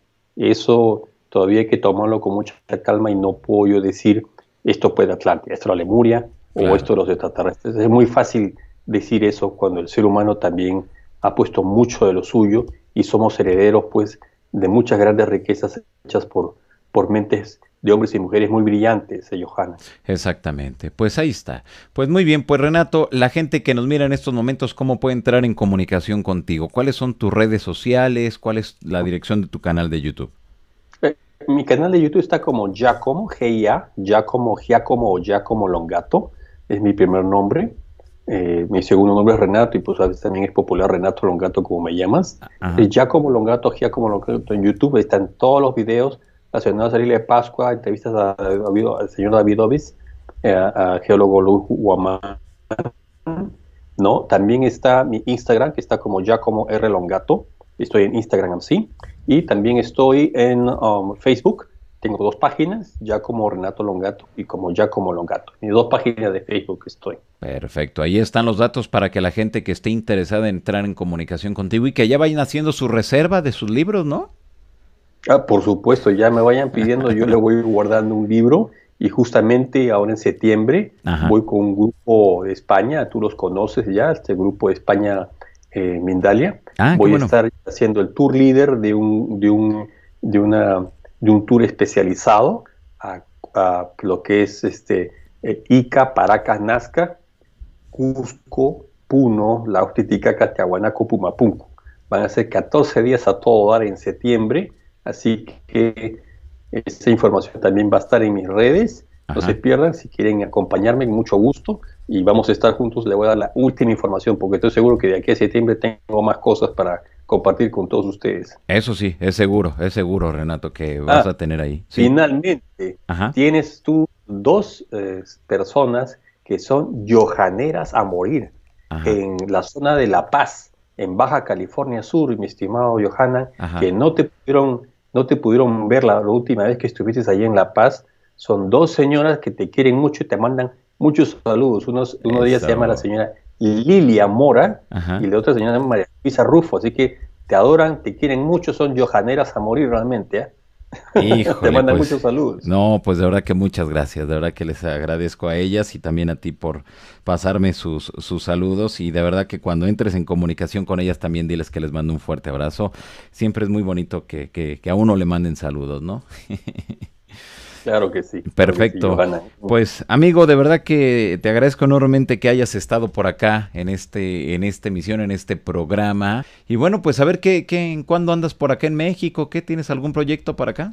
Eso todavía hay que tomarlo con mucha calma y no puedo yo decir esto puede Atlántida, esto es la Lemuria, claro, o esto de los extraterrestres. Es muy fácil decir eso cuando el ser humano también ha puesto mucho de lo suyo y somos herederos, pues, de muchas grandes riquezas hechas por, por mentes de hombres y mujeres muy brillantes, eh, Johanna. Exactamente, pues ahí está. Pues muy bien, pues Renato, la gente que nos mira en estos momentos, ¿cómo puede entrar en comunicación contigo? ¿Cuáles son tus redes sociales? ¿Cuál es la dirección de tu canal de YouTube? Eh, mi canal de YouTube está como Giacomo, G I A, Giacomo, Giacomo o Giacomo Longato, es mi primer nombre. Eh, mi segundo nombre es Renato y pues a veces también es popular Renato Longato, como me llamas. Eh, Giacomo Longato, Giacomo Longato en YouTube, están todos los videos relacionados a la isla de Pascua, entrevistas a, a, a, al señor David Ovis, eh, a, a geólogo Luis Guamán, ¿no? También está mi Instagram, que está como Giacomo R. Longato, estoy en Instagram así, y también estoy en um, Facebook. Tengo dos páginas, ya como Renato Longato y como ya como Longato. Mis dos páginas de Facebook estoy. Perfecto, ahí están los datos para que la gente que esté interesada en entrar en comunicación contigo y que ya vayan haciendo su reserva de sus libros, ¿no? Ah, por supuesto, ya me vayan pidiendo, yo le voy guardando un libro y justamente ahora en septiembre Ajá. voy con un grupo de España, tú los conoces ya, este grupo de España, eh, Mindalia. Ah, voy bueno. a estar haciendo el tour líder de un, de un, de una... de un tour especializado a, a lo que es este eh, Ica, Paracas, Nazca, Cusco, Puno, Laos, Titicaca, Tiahuanaco, Pumapunku. Van a ser catorce días a todo dar en septiembre, así que esa información también va a estar en mis redes. Ajá. No se pierdan, si quieren acompañarme, con mucho gusto, y vamos a estar juntos. Le voy a dar la última información, porque estoy seguro que de aquí a septiembre tengo más cosas para compartir con todos ustedes. Eso sí, es seguro, es seguro, Renato, que vas ah, a tener ahí. ¿Sí? Finalmente, Ajá. tienes tú dos eh, personas que son yohaneras a morir. Ajá. En la zona de La Paz, en Baja California Sur, mi estimado Johanna, Ajá. que no te pudieron, no te pudieron ver la, la última vez que estuviste allí en La Paz. Son dos señoras que te quieren mucho y te mandan muchos saludos. Unos, uno de ellas se llama la señora Lilia Mora, Ajá. y la otra señora María Luisa Rufo, así que te adoran, te quieren mucho, son yohaneras a morir realmente, ¿eh? Híjole, Te mandan pues, muchos saludos. no, pues de verdad que muchas gracias, de verdad que les agradezco a ellas y también a ti por pasarme sus, sus saludos y de verdad que cuando entres en comunicación con ellas también diles que les mando un fuerte abrazo. Siempre es muy bonito que, que, que a uno le manden saludos, ¿no? Claro que sí, claro que sí, Perfecto. Johanna. Pues, amigo, de verdad que te agradezco enormemente que hayas estado por acá en este, en esta emisión, en este programa. Y bueno, pues a ver qué, qué, en cuándo andas por acá en México, ¿qué tienes algún proyecto para acá?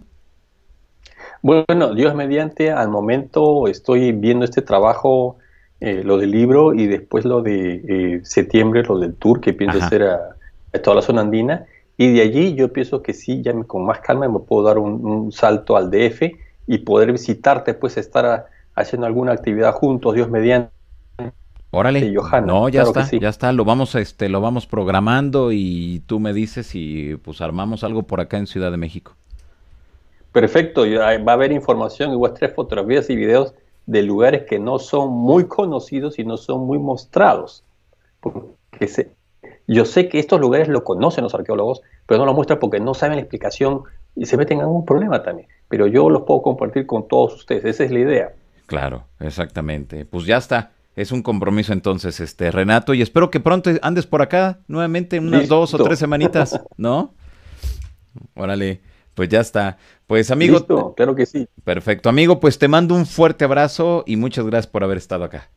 Bueno, Dios mediante, al momento estoy viendo este trabajo, eh, lo del libro y después lo de eh, septiembre, lo del tour que pienso Ajá. hacer a, a toda la zona andina. Y de allí yo pienso que sí, ya me- con más calma me puedo dar un, un salto al D F y poder visitarte, pues estar a- haciendo alguna actividad juntos, Dios mediante, Órale, Johanna. no, ya Claro que está, sí. ya está, lo vamos, este, lo vamos programando y tú me dices y pues armamos algo por acá en Ciudad de México. Perfecto, y ahí va a haber información, igual tres fotografías y videos de lugares que no son muy conocidos y no son muy mostrados. Porque se- yo sé que estos lugares lo conocen los arqueólogos, pero no lo muestran porque no saben la explicación y se meten en algún problema también. Pero yo los puedo compartir con todos ustedes, esa es la idea. Claro, exactamente. Pues ya está. Es un compromiso entonces, este Renato, y espero que pronto andes por acá nuevamente en unas dos o tres Listo, semanitas, ¿no? Órale, pues ya está. Pues amigo, te- listo, claro que sí. perfecto. Amigo, pues te mando un fuerte abrazo y muchas gracias por haber estado acá.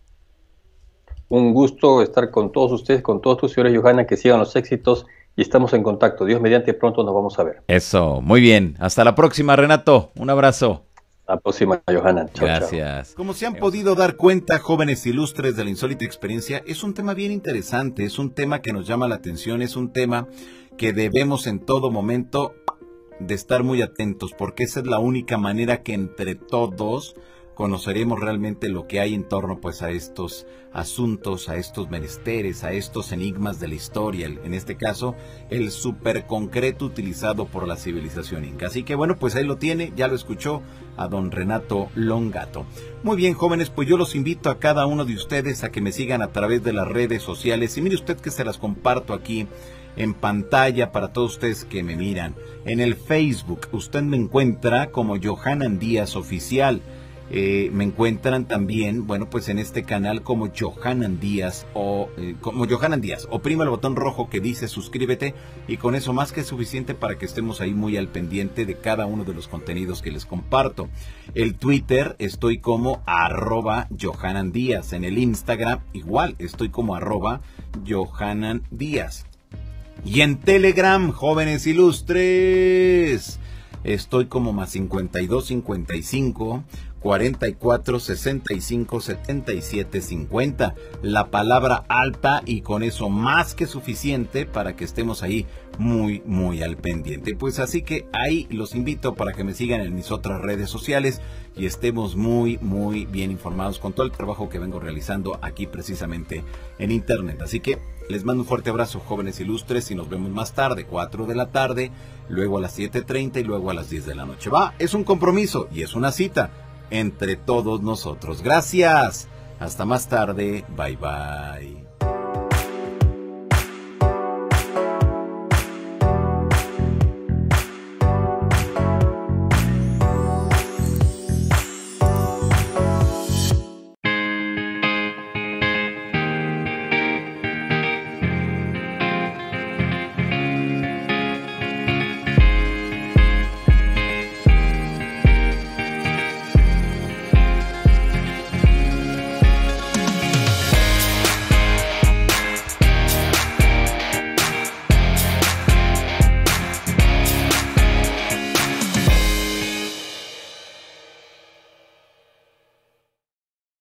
Un gusto estar con todos ustedes, con todos tus señores, Johanna, que sigan los éxitos y estamos en contacto. Dios mediante, pronto nos vamos a ver. Eso, muy bien. Hasta la próxima, Renato. Un abrazo. A la próxima, Johanna. Chao, chao. Gracias. Como se han podido dar cuenta, jóvenes ilustres de la insólita experiencia, es un tema bien interesante, es un tema que nos llama la atención, es un tema que debemos en todo momento de estar muy atentos, porque esa es la única manera que entre todos conoceremos realmente lo que hay en torno pues a estos asuntos, a estos menesteres, a estos enigmas de la historia, el- en este caso el superconcreto utilizado por la civilización inca. Así que bueno, pues ahí lo tiene, ya lo escuchó a don Renato Longato. Muy bien, jóvenes, pues yo los invito a cada uno de ustedes a que me sigan a través de las redes sociales y mire usted que se las comparto aquí en pantalla para todos ustedes que me miran. En el Facebook usted me encuentra como Johanan Díaz Oficial. Eh, me encuentran también, bueno, pues en este canal como Johanan Díaz o eh, como Johanan Díaz. Oprima el botón rojo que dice suscríbete y con eso más que suficiente para que estemos ahí muy al pendiente de cada uno de los contenidos que les comparto. El Twitter estoy como arroba Johanan Díaz. En el Instagram igual estoy como arroba Johanan Díaz. Y en Telegram, jóvenes ilustres, estoy como más cincuenta y dos, cincuenta y cinco, cuarenta y cuatro, sesenta y cinco, setenta y siete, cincuenta. La palabra alta y con eso más que suficiente para que estemos ahí muy, muy al pendiente. Pues así que ahí los invito para que me sigan en mis otras redes sociales y estemos muy, muy bien informados con todo el trabajo que vengo realizando aquí precisamente en internet. Así que les mando un fuerte abrazo, jóvenes ilustres, y nos vemos más tarde, cuatro de la tarde, luego a las siete treinta y luego a las diez de la noche. Va, es un compromiso y es una cita entre todos nosotros. Gracias. Hasta más tarde. Bye bye.